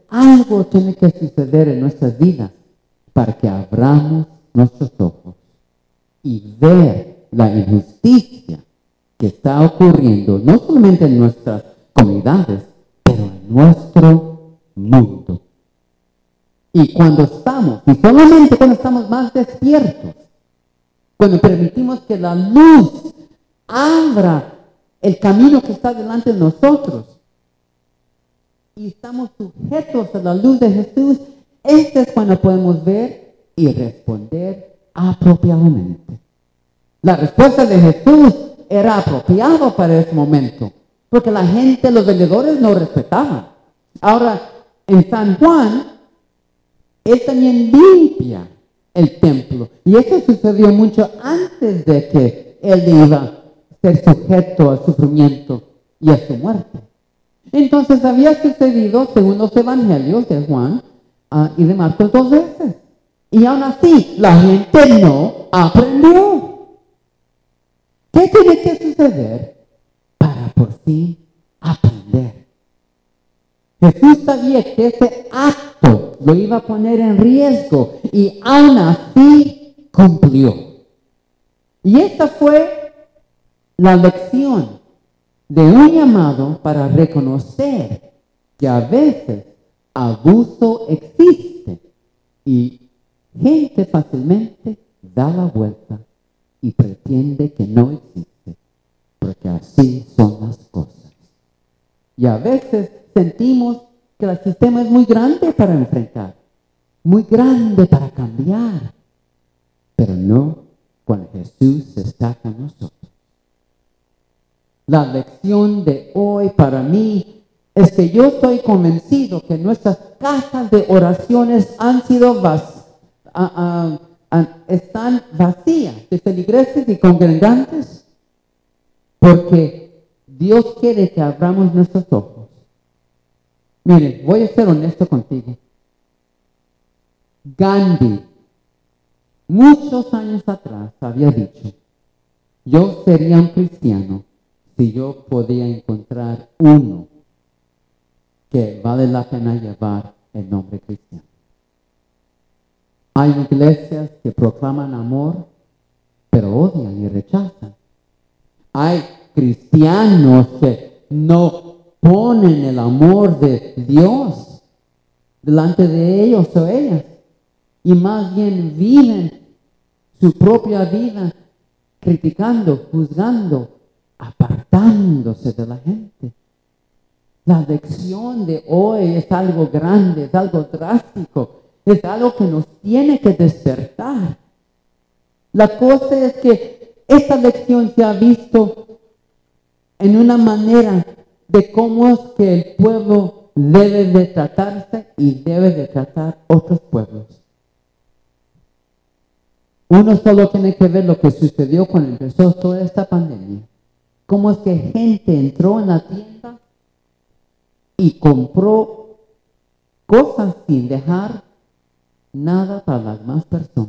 algo tiene que suceder en nuestras vidas para que abramos nuestros ojos y ver la injusticia que está ocurriendo, no solamente en nuestras comunidades, pero en nuestro mundo. Y cuando estamos, y solamente cuando estamos más despiertos, cuando permitimos que la luz abra el camino que está delante de nosotros, y estamos sujetos a la luz de Jesús, este es cuando podemos ver y responder apropiadamente. La respuesta de Jesús era apropiada para ese momento, porque la gente, los vendedores no respetaban. Ahora, en San Juan, él también limpia el templo, y esto sucedió mucho antes de que él iba a ser sujeto al sufrimiento y a su muerte. Entonces había sucedido, según los evangelios de Juan uh, y de Marcos, dos veces. Y aún así, la gente no aprendió. ¿Qué tiene que suceder para por fin aprender? Jesús sabía que ese acto lo iba a poner en riesgo y aún así cumplió. Y esta fue la lección de un llamado para reconocer que a veces abuso existe y gente fácilmente da la vuelta y pretende que no existe, porque así son las cosas. Y a veces sentimos que el sistema es muy grande para enfrentar, muy grande para cambiar, pero no cuando Jesús está con nosotros. La lección de hoy para mí es que yo estoy convencido que nuestras casas de oraciones han sido vacías, uh, uh, uh, están vacías de feligreses y congregantes, porque Dios quiere que abramos nuestros ojos. Miren, voy a ser honesto contigo. Gandhi, muchos años atrás, había dicho, yo sería un cristiano si yo podía encontrar uno que vale la pena llevar el nombre cristiano. Hay iglesias que proclaman amor, pero odian y rechazan. Hay cristianos que no ponen el amor de Dios delante de ellos o ellas, y más bien viven su propia vida criticando, juzgando, apartándose de la gente. La lección de hoy es algo grande, es algo drástico, es algo que nos tiene que despertar. La cosa es que esta lección se ha visto en una manera de cómo es que el pueblo debe de tratarse y debe de tratar otros pueblos. Uno solo tiene que ver lo que sucedió cuando empezó toda esta pandemia. Cómo es que gente entró en la tienda y compró cosas sin dejar nada para las demás personas.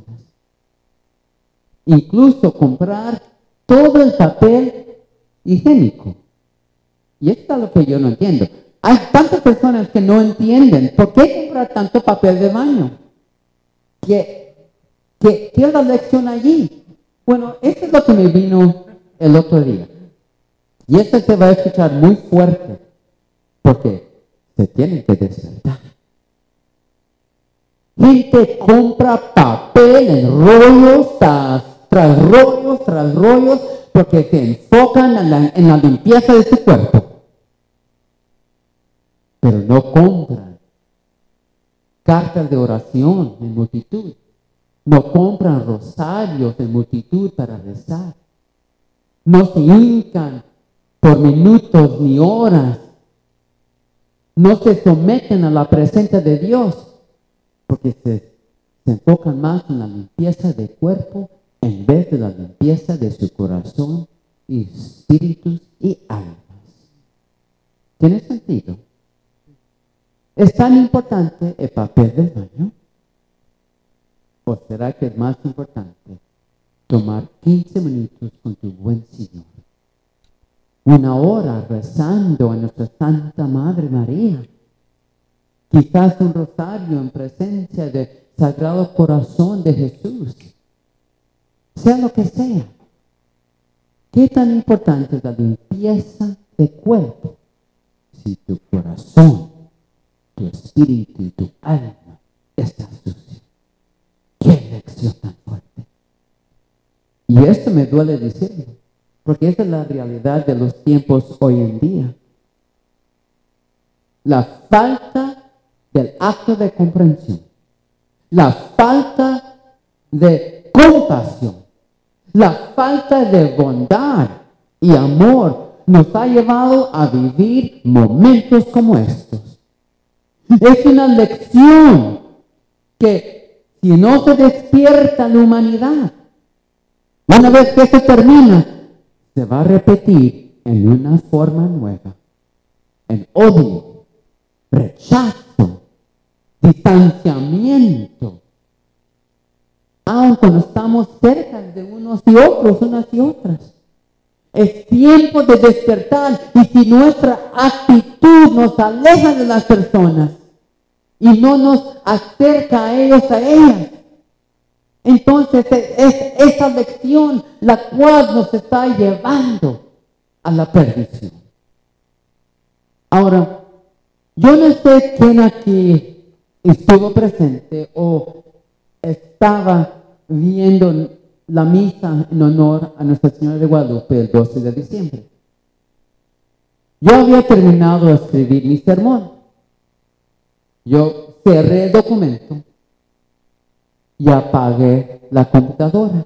Incluso comprar todo el papel higiénico. Y esto es lo que yo no entiendo. Hay tantas personas que no entienden por qué comprar tanto papel de baño. ¿Qué, qué, qué es la lección allí? Bueno, esto es lo que me vino el otro día. Y esto se va a escuchar muy fuerte, porque se tienen que despertar. Gente compra papel en rollos tras, tras rollos, tras rollos, porque se enfocan en la, en la limpieza de su cuerpo. Pero no compran cartas de oración en multitud. No compran rosarios en multitud para rezar. No se hincan por minutos ni horas. No se someten a la presencia de Dios, porque se, se enfocan más en la limpieza del cuerpo en vez de la limpieza de su corazón y espíritus y almas. ¿Tiene sentido? ¿Es tan importante el papel del baño? ¿O será que es más importante tomar quince minutos con tu buen Señor? Una hora rezando a nuestra Santa Madre María, quizás un rosario en presencia del Sagrado Corazón de Jesús, sea lo que sea. ¿Qué tan importante es la limpieza de cuerpo? Si tu corazón, tu espíritu y tu alma están sucios. ¡Qué lección tan fuerte! Y esto me duele decirlo, porque esa es la realidad de los tiempos hoy en día. La falta del acto de comprensión, la falta de compasión, la falta de bondad y amor nos ha llevado a vivir momentos como estos. Es una lección que si no se despierta la humanidad, una vez que se termina, se va a repetir en una forma nueva, en odio, rechazo, distanciamiento, aun cuando estamos cerca de unos y otros, unas y otras. Es tiempo de despertar, y si nuestra actitud nos aleja de las personas y no nos acerca a ellos, a ellas, entonces es esa lección la cual nos está llevando a la perdición. Ahora, yo no sé quién aquí estuvo presente o estaba viendo la misa en honor a Nuestra Señora de Guadalupe el doce de diciembre. Yo había terminado de escribir mi sermón. Yo cerré el documento y apagué la computadora.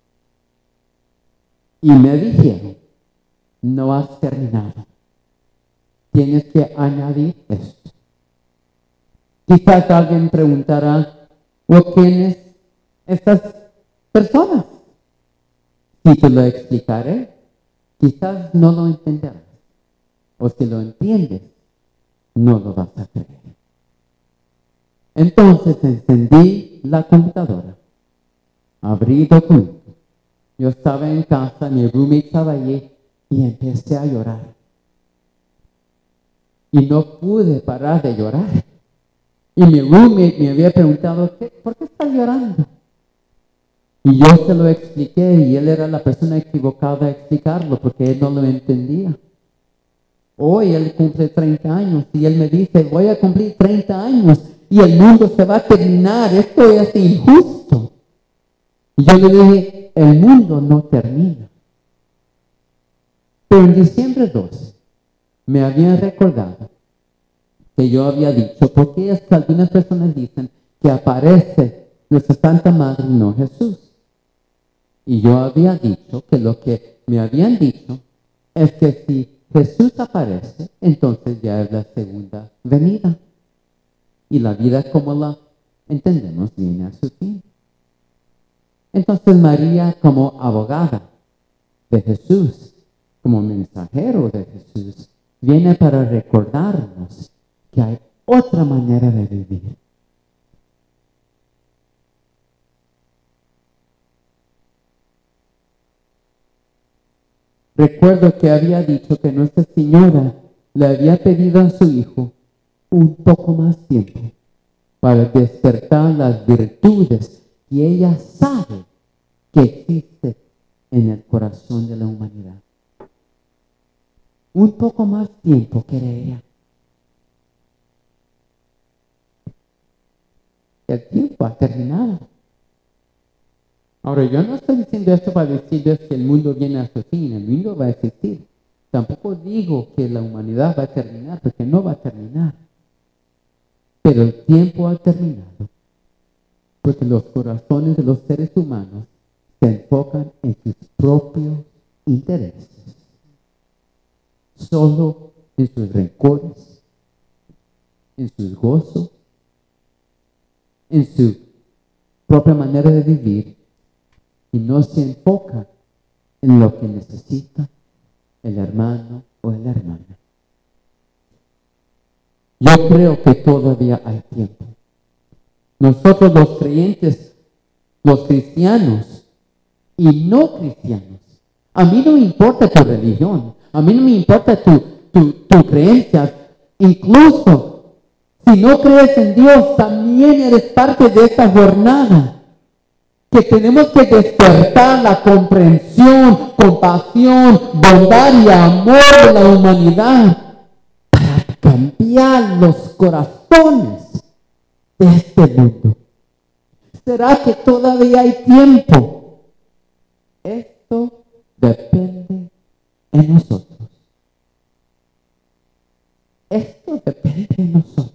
Y me dijeron, no has terminado. Tienes que añadir esto. Quizás alguien preguntará, ¿o quiénes estas personas? Si te lo explicaré, quizás no lo entenderás. O si lo entiendes, no lo vas a creer. Entonces encendí la computadora, abrí documento. Yo estaba en casa, mi roommate estaba allí y empecé a llorar. Y no pude parar de llorar. Y mi roommate me había preguntado, ¿qué, ¿por qué estás llorando? Y yo se lo expliqué y él era la persona equivocada a explicarlo porque él no lo entendía. Hoy él cumple treinta años y él me dice, voy a cumplir treinta años y el mundo se va a terminar, esto es injusto. Y yo le dije, el mundo no termina. Pero en diciembre doce me habían recordado que yo había dicho, porque es que algunas personas dicen que aparece nuestra Santa Madre, no Jesús. Y yo había dicho que lo que me habían dicho es que si Jesús aparece, entonces ya es la segunda venida. Y la vida como la entendemos viene a su fin. Entonces María, como abogada de Jesús, como mensajero de Jesús, viene para recordarnos que hay otra manera de vivir. Recuerdo que había dicho que Nuestra Señora le había pedido a su hijo un poco más tiempo para despertar las virtudes que ella sabe que existen en el corazón de la humanidad. Un poco más tiempo quiere ella. El tiempo ha terminado. Ahora, yo no estoy diciendo esto para decirles que el mundo viene a su fin, el mundo va a existir. Tampoco digo que la humanidad va a terminar, porque no va a terminar. Pero el tiempo ha terminado, porque los corazones de los seres humanos se enfocan en sus propios intereses, solo en sus rencores, en sus gozos, en su propia manera de vivir, y no se enfoca en lo que necesita el hermano o la hermana. Yo creo que todavía hay tiempo. Nosotros los creyentes, los cristianos y no cristianos, a mí no me importa tu religión, a mí no me importa tu, tu, tu creencia, incluso Si no crees en Dios, también eres parte de esta jornada. Que tenemos que despertar la comprensión, compasión, bondad y amor de la humanidad para cambiar los corazones de este mundo. ¿Será que todavía hay tiempo? Esto depende de nosotros. Esto depende de nosotros.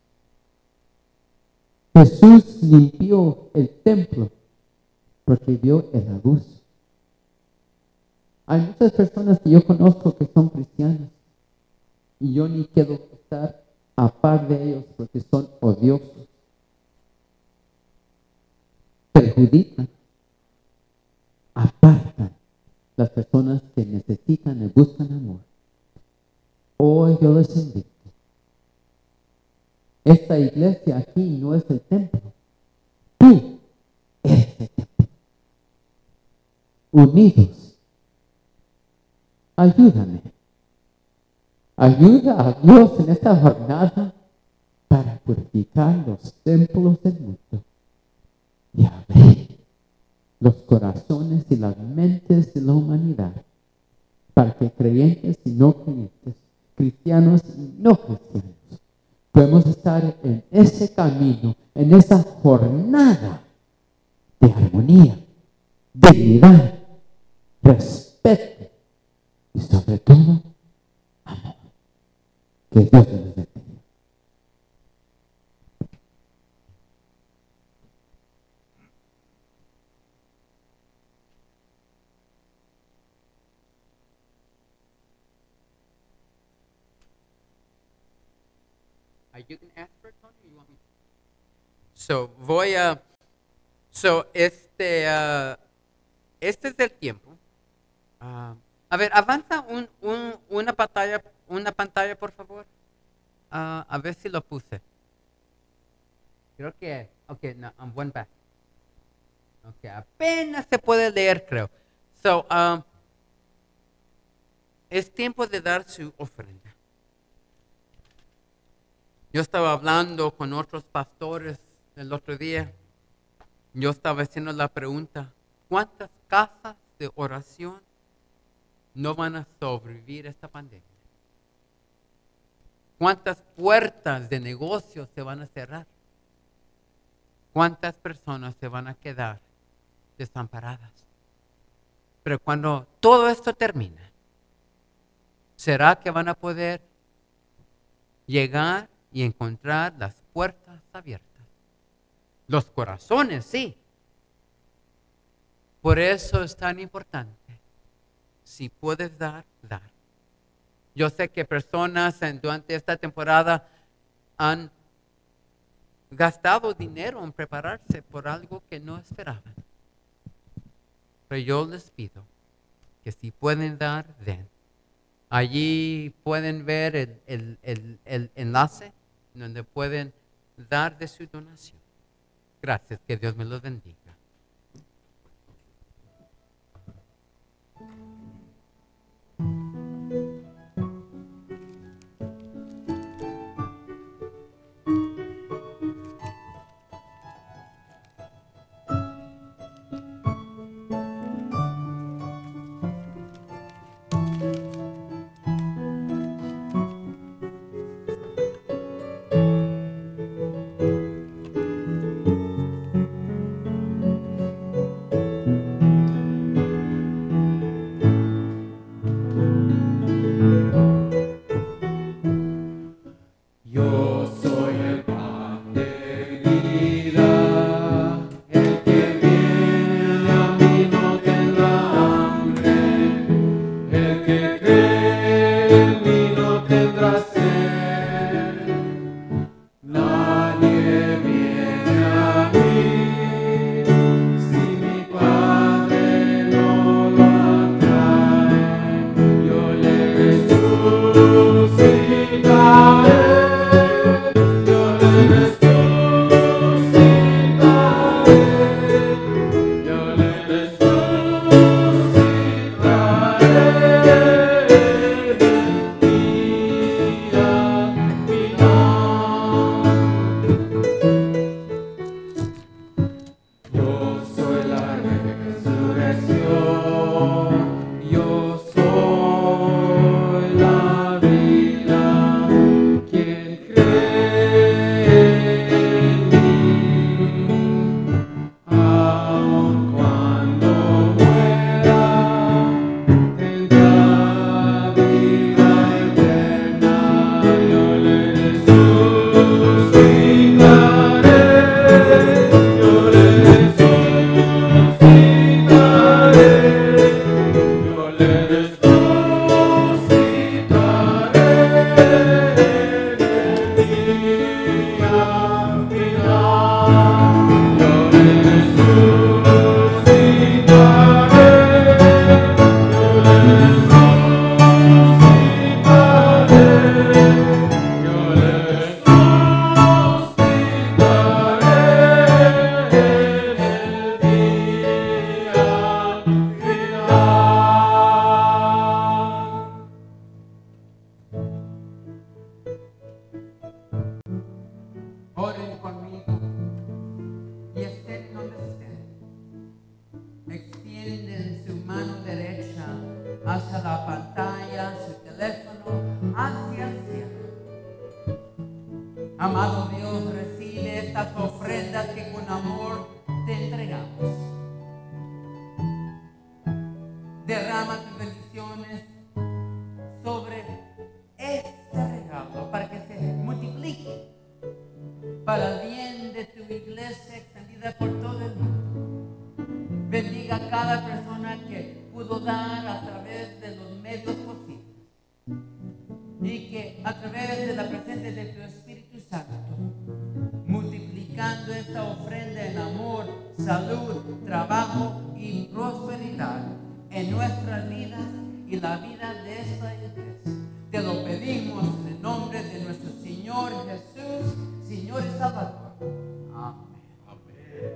Jesús limpió el templo porque vio el abuso. Hay muchas personas que yo conozco que son cristianas y yo ni quiero estar a par de ellos porque son odiosos, perjudican, apartan las personas que necesitan y buscan amor. Hoy yo les invito. Esta iglesia aquí no es el templo. Tú eres el templo. Unidos. Ayúdame. Ayuda a Dios en esta jornada para purificar los templos del mundo y abrir los corazones y las mentes de la humanidad para que creyentes y no creyentes, cristianos y no cristianos, podemos estar en ese camino, en esa jornada de armonía, dignidad, respeto y sobre todo amor. Que Dios les bendiga. Are you going to ask for it, Tony, or you want me to? So, voy a... So, este... uh, este es el tiempo. Ah, a ver, avanza un, un, una pantalla, una pantalla, por favor. Ah, a ver si lo puse. Creo que... Ok, no, um, one back. Ok, apenas se puede leer, creo. So, um, es tiempo de dar su ofrenda. Yo estaba hablando con otros pastores el otro día. Yo estaba haciendo la pregunta, ¿cuántas casas de oración no van a sobrevivir esta pandemia? ¿Cuántas puertas de negocios se van a cerrar? ¿Cuántas personas se van a quedar desamparadas? Pero cuando todo esto termina, ¿será que van a poder llegar y encontrar las puertas abiertas? Los corazones, sí. Por eso es tan importante. Si puedes dar, dar. Yo sé que personas en, durante esta temporada han gastado dinero en prepararse por algo que no esperaban. Pero yo les pido que si pueden dar, den. Allí pueden ver el, el, el, el enlace donde pueden dar de su donación. Gracias, que Dios me los bendiga. hacia la pantalla, su teléfono, hacia el cielo. Amado Dios, recibe estas ofrendas que con amor te entregamos. Derrama tus bendiciones sobre este regalo para que se multiplique para el bien de tu iglesia extendida por todo el mundo. Bendiga a cada persona que pudo dar a través de los medios posibles y que a través de la presencia de tu Espíritu Santo, multiplicando esta ofrenda en amor, salud, trabajo y prosperidad en nuestras vidas y la vida de esta iglesia. Te lo pedimos en el nombre de nuestro Señor Jesús, Señor y Salvador. Amén. Amén.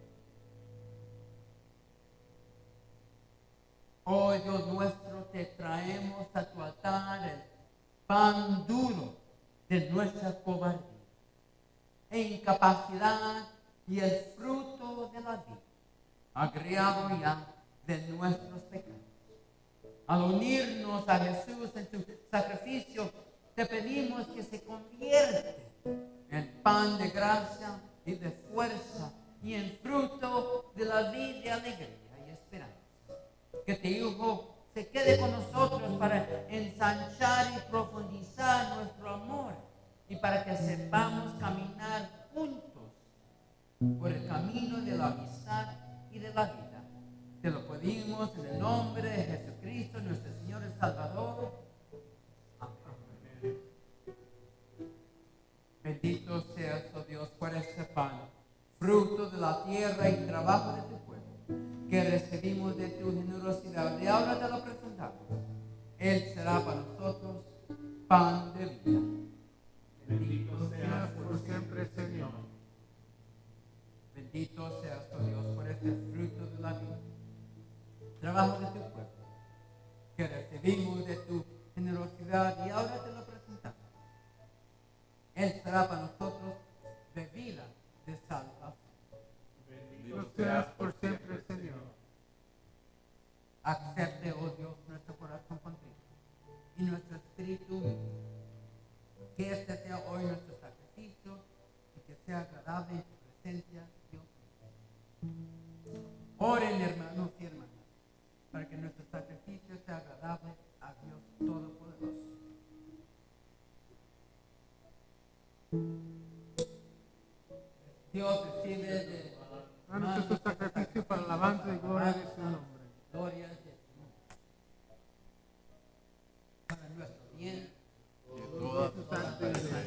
Hoy, Dios nuestro, te traemos a tu altar el pan duro de nuestra cobardía e incapacidad y el fruto de la vida, agriado ya de nuestros pecados. Al unirnos a Jesús en su sacrificio, te pedimos que se convierte en pan de gracia y de fuerza y en fruto de la vida y alegría y esperanza. Que tu Hijo se quede con nosotros para ensanchar y profundizar nuestro amor y para que sepamos caminar juntos por el camino de la amistad y de la vida. Te lo pedimos en el nombre de Jesucristo, nuestro Señor y Salvador. Amén. Bendito seas, oh Dios, por este pan, fruto de la tierra y trabajo de tu pueblo, que recibimos de tu generosidad. Y ahora te lo presentamos. Él será para nosotros pan de vida. Bendito seas por siempre, Señor. Bendito seas, oh Dios, por este fruto de la vida, trabajo de tu pueblo, que recibimos de tu generosidad y ahora te lo presentamos. Él será para nosotros bebida de salvación. Bendito seas por siempre, Señor. Acepte, oh Dios, nuestro corazón contigo y nuestro espíritu humilde. Que este sea hoy nuestro sacrificio y que sea agradable en tu presencia, Dios. Oren, hermanos y hermanas, para que nuestro sacrificio sea agradable a Dios Todopoderoso. Dios recibe de A nuestro sacrificio para alabanza y gloria de su nombre. Gloria de Dios. Para nuestro bien y de toda su santa iglesia.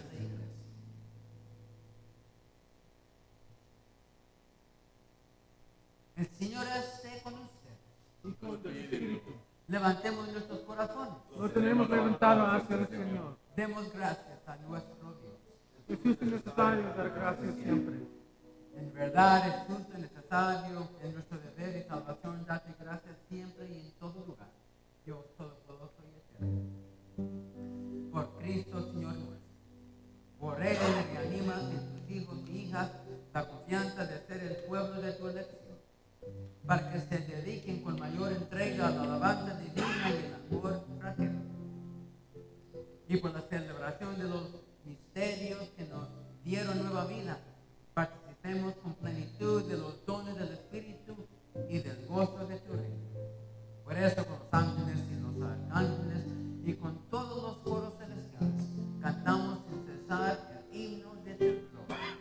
El Señor esté con ustedes. Y con tu espíritu. Levantemos nuestros corazones. Lo tenemos levantado hacia el Señor. Demos gracias a nuestro Dios. Es justo y necesario dar gracias siempre. En verdad es justo y necesario, en nuestro deber y salvación, darte gracias siempre y en todo lugar, Dios Todopoderoso y eterno. Por Cristo, Señor nuestro. Por Él reanimas en tus hijos y hijas la confianza de ser el pueblo de tu elección, para que se dediquen con mayor entrega a la alabanza divina y el amor fraterno. Y por la celebración de los misterios que nos dieron nueva vida, participemos con plenitud de los dones del Espíritu y del gozo de tu reino. Por eso, con los ángeles y los arcángeles y con todos los coros celestiales, cantamos sin cesar el himno de tu gloria.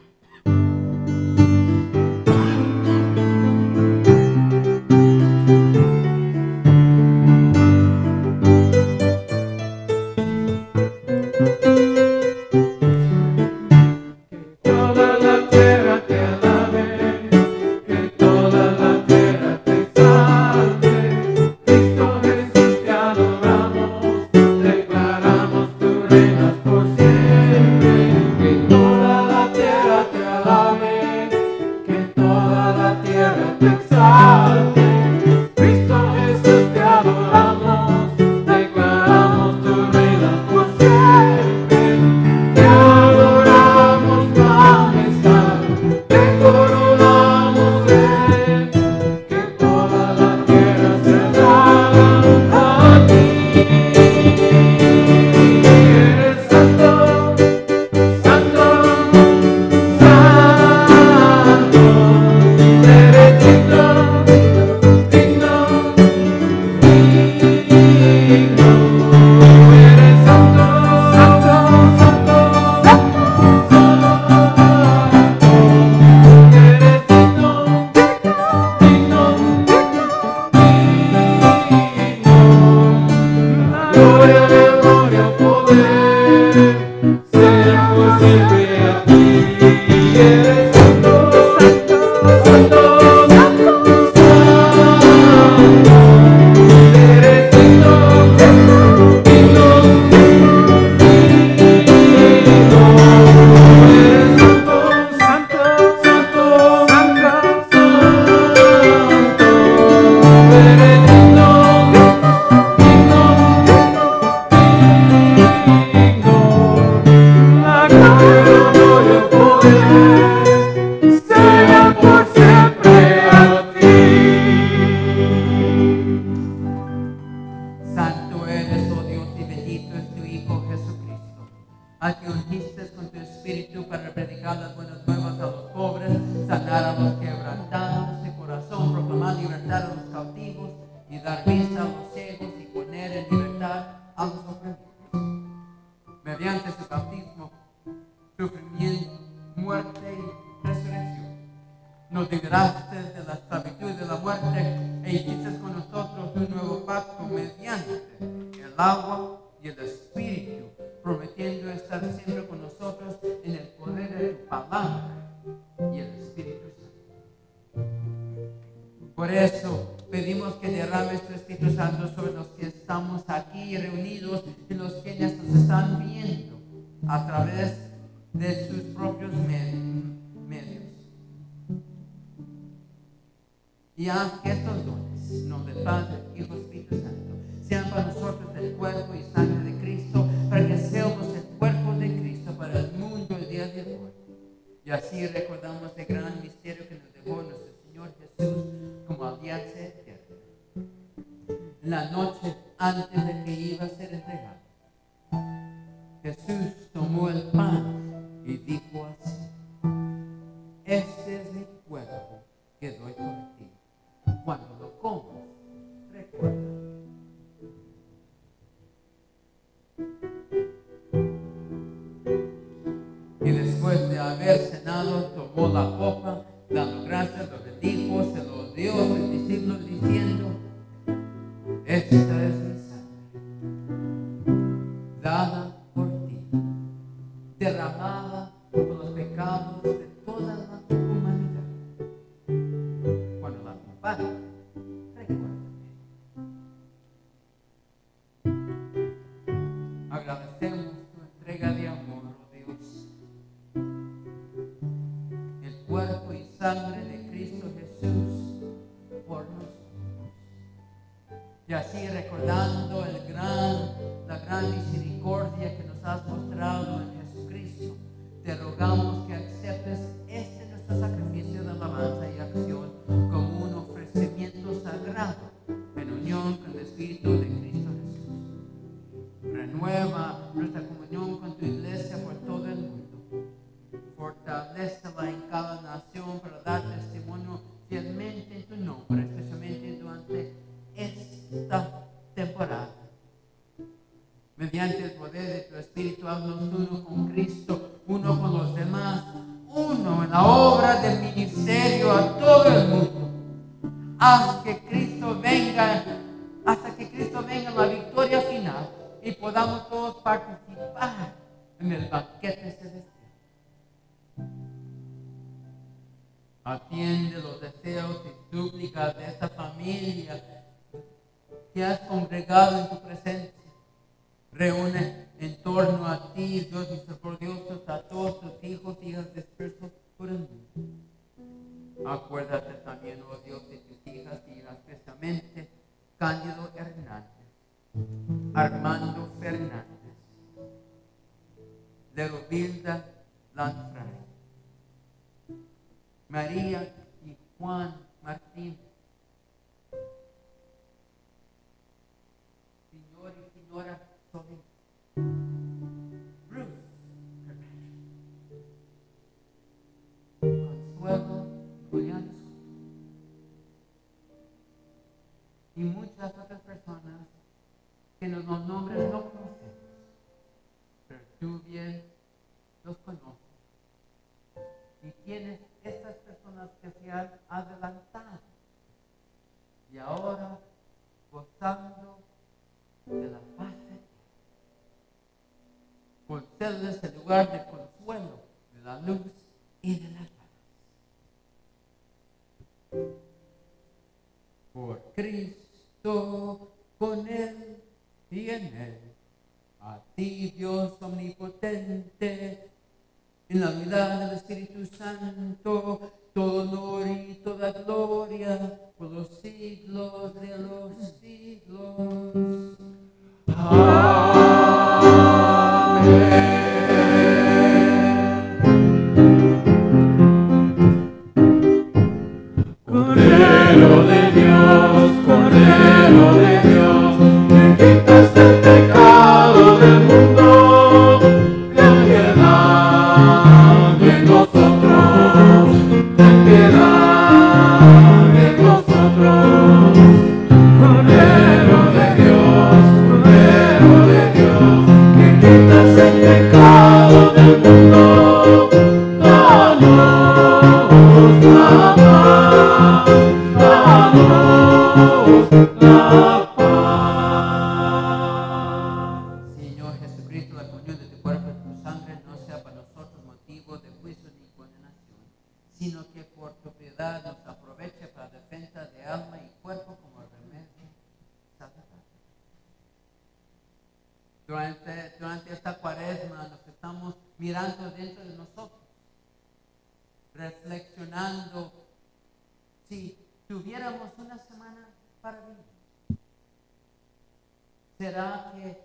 Toda la tierra te alabe, que toda la tierra te exalte. Cristo hiciste con nosotros un nuevo pacto mediante el agua y el Espíritu, prometiendo estar siempre con nosotros en el poder de tu palabra y el Espíritu Santo. Por eso pedimos que derrames tu Espíritu Santo sobre los que estamos aquí reunidos y los que nos están viendo a través de sus propios medios. Y haz que estos dones, en nombre del Padre, Hijo y Espíritu Santo, sean para nosotros el cuerpo y sangre de Cristo, para que seamos el cuerpo de Cristo para el mundo el día de hoy. Y así recordamos el gran misterio que nos dejó nuestro Señor Jesús como alianza eterna. En la noche antes de que iba a ser entregado, Jesús tomó el pan y dijo así: este es mi cuerpo que doy por ti. Cuando lo comas, recuerda. Y después de haber cenado, tomó la copa, dando gracias, lo bendijo, se lo dio a sus discípulos diciendo: esta es mi sangre, dada por ti, derramada por los pecados de toda la humanidad. Cuando la compartas, recuérdame. Agradecemos tu entrega de amor, oh Dios, el cuerpo y sangre de Cristo Jesús por nosotros. Y así recordando el gran, la gran misericordia que nos has mostrado en Jesucristo, te rogamos que aceptes este nuestro sacrificio de alabanza y acción como un ofrecimiento sagrado en unión con el Espíritu de Cristo Jesús. Renueva nuestra comunión con tu iglesia por todo el mundo. Fortalécela en cada nación para dar testimonio fielmente en tu nombre, especialmente durante esta temporada. Mediante el poder de tu Espíritu, haznos uno con Cristo, uno con los demás, uno en la obra del ministerio a todo el mundo. Haz que Cristo venga, hasta que Cristo venga en la victoria final y podamos todos participar en el banquete celestial. Atiende los deseos y súplicas de esta familia que has congregado en tu presencia. Reúne en torno a ti, Dios misericordioso, a todos tus hijos y hijas dispersos por el mundo. Acuérdate también, oh Dios, de tus hijas y hijas, especialmente Cándido Hernández, Armando Fernández, Lerobilda Lanfray, María y Juan Martínez, señor y señora Solís, Ruth Consuelo Julián y muchas otras personas que los nombres no conocemos, pero tú bien los conoces y tienes estas personas que se han adelantado y ahora gozando de la paz de Dios. Concédeles el lugar de consuelo, de la luz y de la paz. Por Cristo, con Él y en Él, a ti, Dios omnipotente, en la unidad del Espíritu Santo, todo honor y toda gloria por los siglos de los siglos. Cordero de Dios, Cordero de Dios, que quitas el pecado del mundo, ten piedad de nosotros, ten piedad de nosotros. Cordero de Dios, Cordero danos la paz. Señor Jesucristo, la comunión de tu cuerpo y de tu sangre no sea para nosotros motivo de juicio ni condenación, sino que por tu piedad nos aproveche para defensa de alma y cuerpo como remedio saludable. Durante, durante esta cuaresma nos estamos mirando dentro de nosotros, reflexionando si tuviéramos una semana para vivir. ¿Será que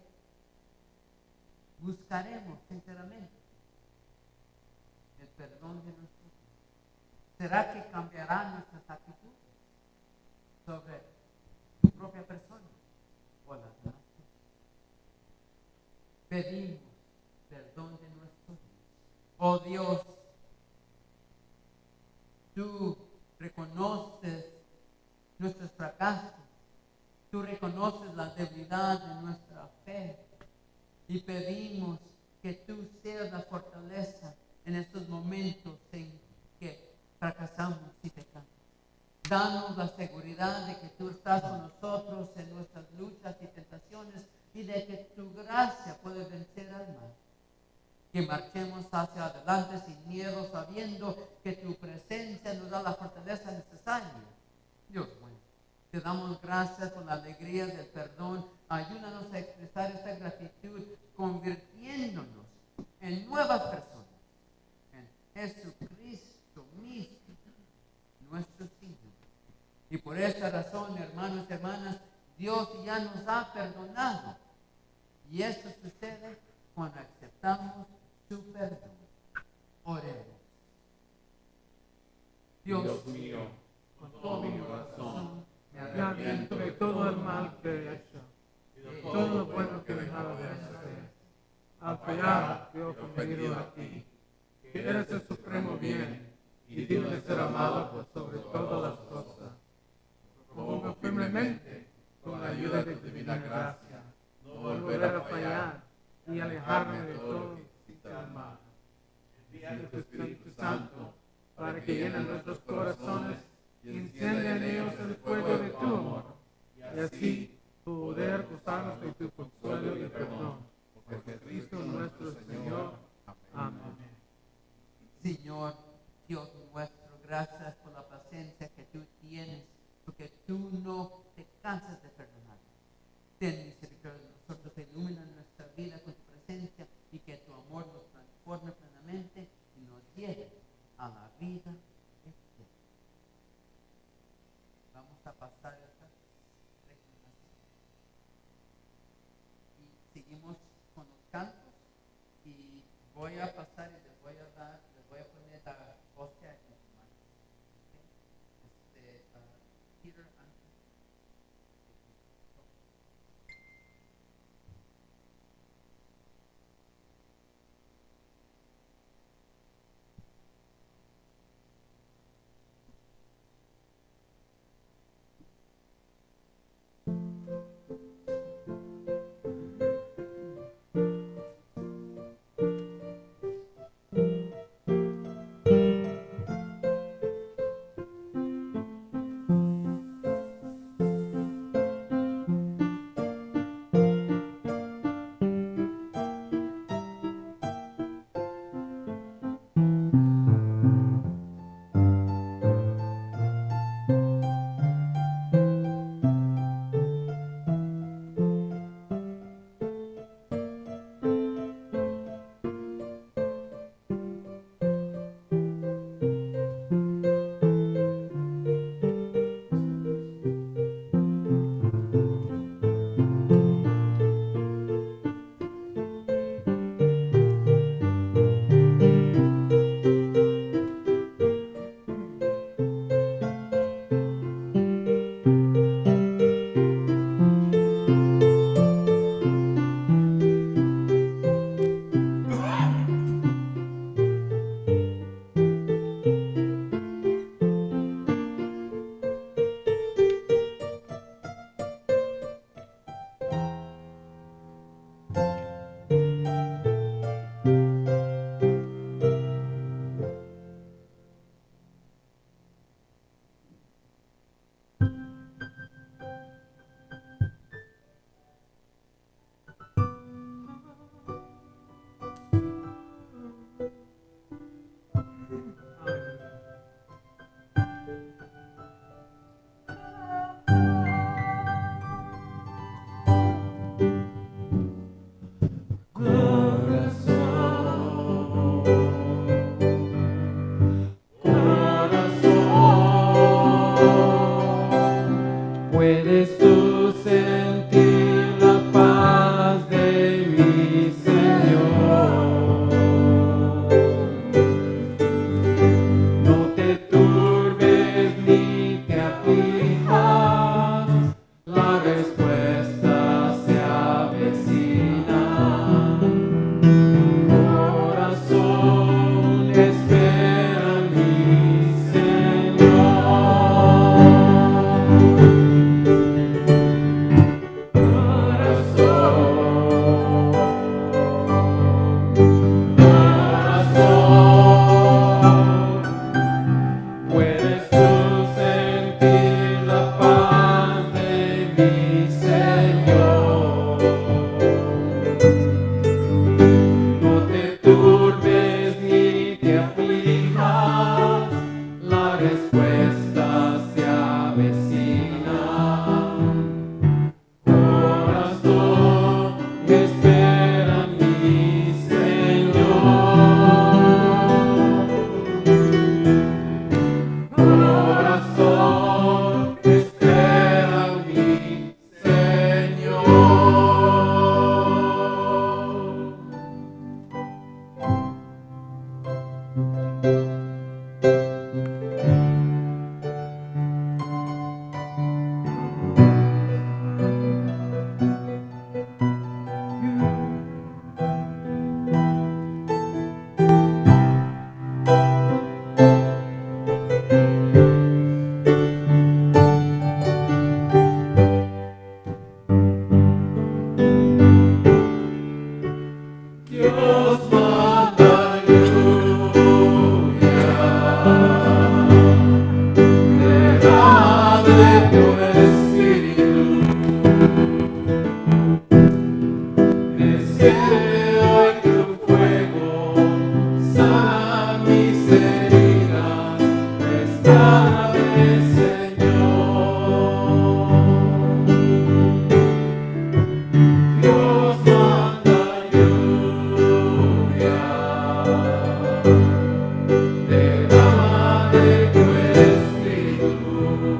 buscaremos sinceramente el perdón de nuestros hijos? ¿Será que cambiarán nuestras actitudes sobre tu propia persona o las demás? Pedimos perdón de nuestros hijos. Oh Dios, tú reconoces nuestros fracasos, tú reconoces la debilidad de nuestra fe y pedimos que tú seas la fortaleza en estos momentos en que fracasamos y pecamos. Danos la seguridad de que tú estás con nosotros en nuestras luchas y tentaciones y de que tu gracia puede vencer al mal. Que marchemos hacia adelante sin miedo, sabiendo que tu presencia nos da la fortaleza necesaria. Dios bueno, te damos gracias por la alegría del perdón. Ayúdanos a expresar esta gratitud, convirtiéndonos en nuevas personas, en Jesucristo mismo, nuestro Señor. Y por esta razón, hermanos y hermanas, Dios ya nos ha perdonado. Y esto sucede cuando aceptamos su perdón. Oremos. Dios, Dios mío, con todo mi corazón, me arrepiento de todo el mal que he hecho y de todo lo bueno que he dejado de hacer. Al fallar, te he ofendido a ti, que eres el supremo bien y digno de ser amado por sobre todas las cosas. Propongo firmemente, con la ayuda de tu divina gracia, no volver a fallar y alejarme de todo el mal. Envía tu Espíritu Santo para que llene nuestros corazones y encienda en ellos el fuego de tu amor, y así poder gozarnos de tu consuelo y perdón. Por Cristo nuestro Señor. Amén. Señor, Dios nuestro, gracias por la paciencia que tú tienes, porque tú no te cansas de perdonar. Ten misericordia de nosotros, ilumina nuestra vida con tu presencia y que tu amor nos transforme plenamente y nos lleve a la vida eterna. Vamos a pasar esta reclamación. Y seguimos con los cantos y voy a pasar y les voy a dar, les voy a poner la hostia en sus manos. Okay. Este, uh, Peter Anthony. Puedes tú sentir la paz de mi Señor. No te turbes ni te aflijas, la respuesta se avecina. Corazón, espera en mi Señor. Puedes tú sentir la paz de mi Señor. No te turbes ni te aflijas, la respuesta se avecina. Corazón, espera en mi Señor. Corazón, espera en mi Señor. Dios manda lluvia, derrama de tu espíritu, desciende hoy tu fuego, sana mis heridas, restaurame, Señor. Dios manda lluvia, derrama de tu espíritu,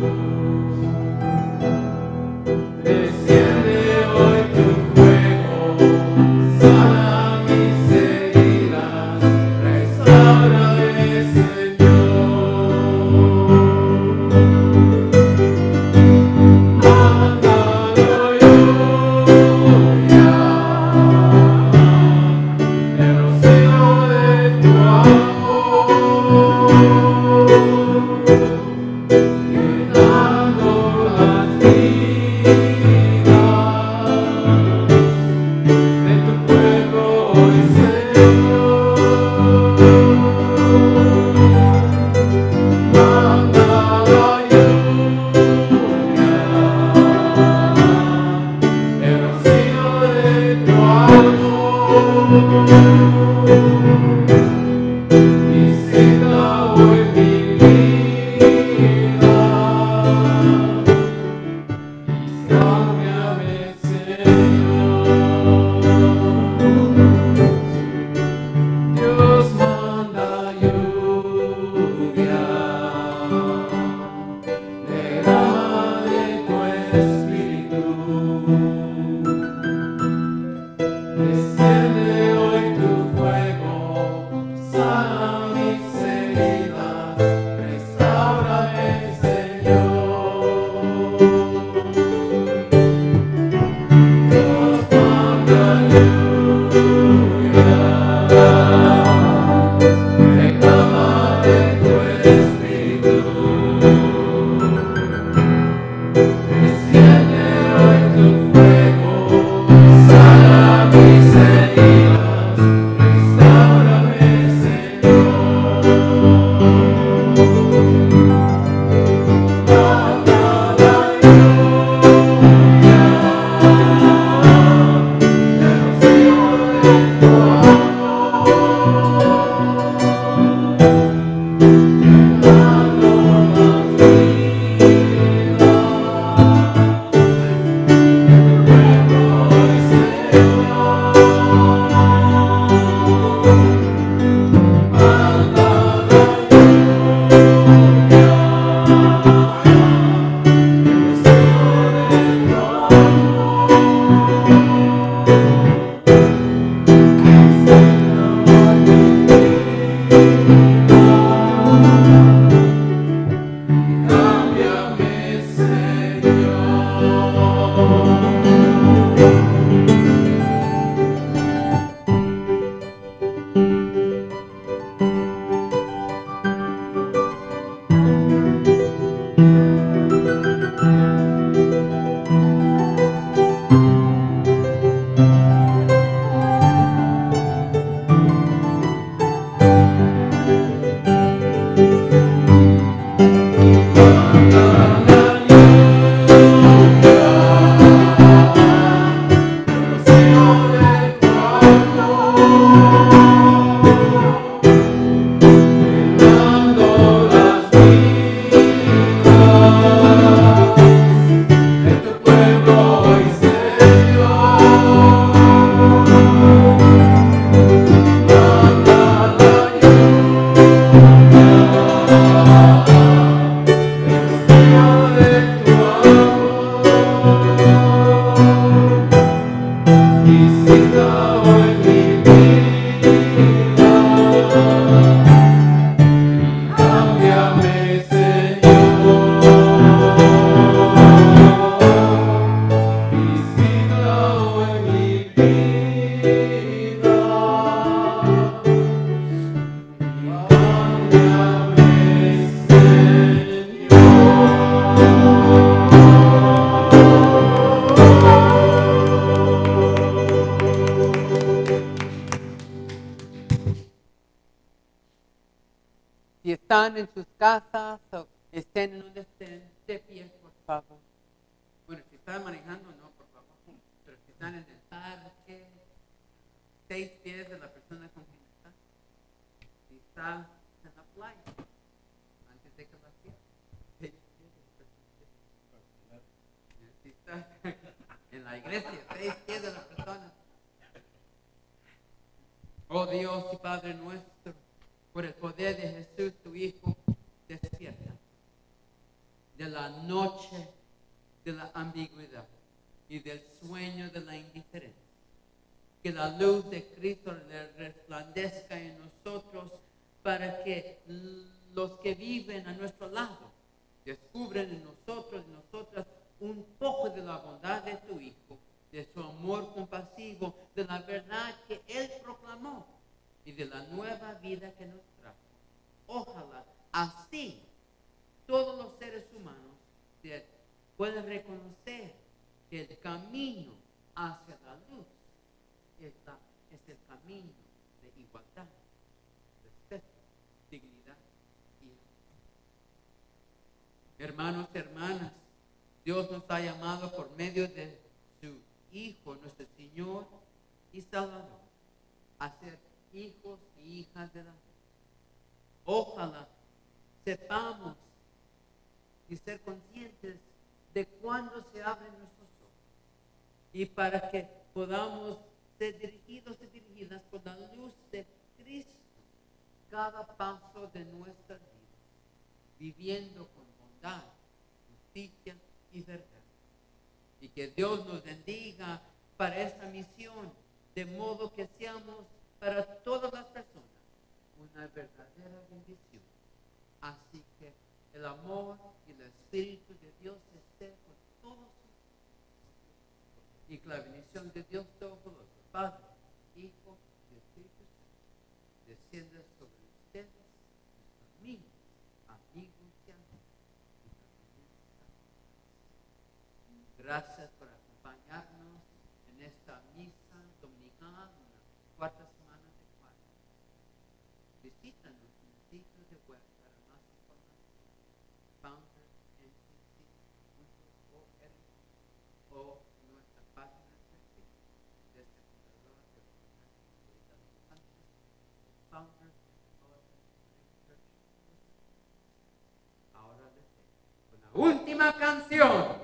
desciende hoy tu fuego, sana mis heridas, restaurame, Señor. Mándalo lluvia, el rocío de tu amor, llenando las vidas de tu pueblo hoy, Señor. Manda la lluvia, el rocío de tu amor, visita hoy mi vida y cámbiame, Señor. Dios manda lluvia, derrama de tu espíritu, desciende hoy tu fuego, sana mis heridas, restaurame, Señor. están en sus casas o estén en donde estén, de pie, por favor. Bueno, si están manejando, no, por favor. Pero si están en el parque, seis pies de la persona con quien están. Si estás en la playa, antes de que vacíe, seis pies de la persona. Si estás en la iglesia, seis pies de la persona. Oh Dios y Padre nuestro, por el poder de Jesús, tu Hijo, despierta de la noche de la ambigüedad y del sueño de la indiferencia. Que la luz de Cristo le resplandezca en nosotros para que los que viven a nuestro lado descubran en nosotros y nosotras un poco de la bondad de tu Hijo, de su amor compasivo, de la verdad que Él proclamó y de la nueva vida que nos trajo. Ojalá así todos los seres humanos puedan reconocer que el camino hacia la luz es, la, es el camino de igualdad, respeto, dignidad y amor. Hermanos y hermanas, Dios nos ha llamado por medio de su Hijo, nuestro Señor y Salvador, a ser hijos y hijas de la luz. Ojalá sepamos y ser conscientes de cuándo se abren nuestros ojos y para que podamos ser dirigidos y dirigidas por la luz de Cristo cada paso de nuestras vidas, viviendo con bondad, justicia y verdad. Y que Dios nos bendiga para esta misión, de modo que seamos para todas las personas una verdadera bendición. Así que el amor y el Espíritu de Dios esté con todos nosotros. Y que la bendición de Dios Todopoderoso, Padre, Hijo y Espíritu Santo, descienda sobre ustedes, sus amigos, amigos y amigos. Gracias por acompañarnos en esta misa dominical, en la cuarta semana de Cuaresma. Visítanos en el sitio de web para más información, founders n c c punto org o nuestra página de Facebook de este fundador de la Universidad de Los Ángeles, Founders Church. Ahora les dejo una última canción.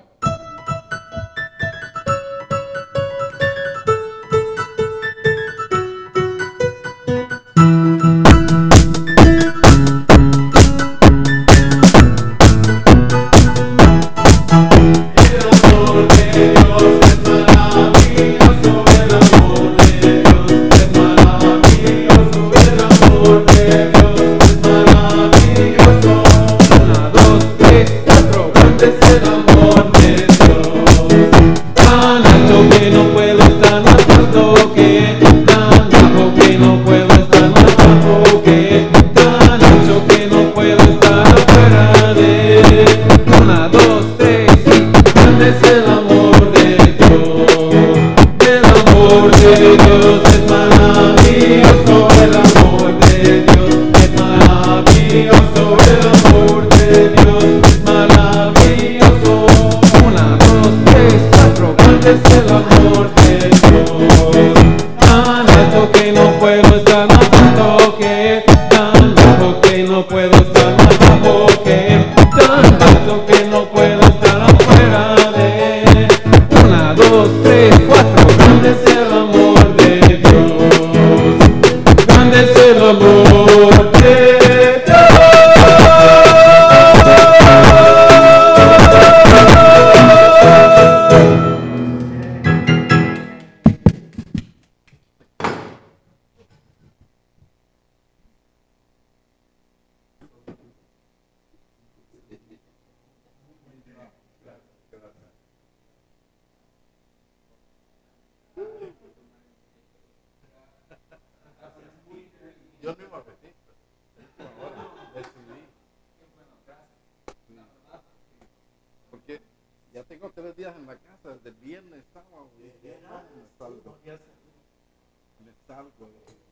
Yo no iba a venir. Ahora decidí. Porque ya tengo tres días en la casa, desde el viernes, sábado, y ya no me salgo. Me salgo.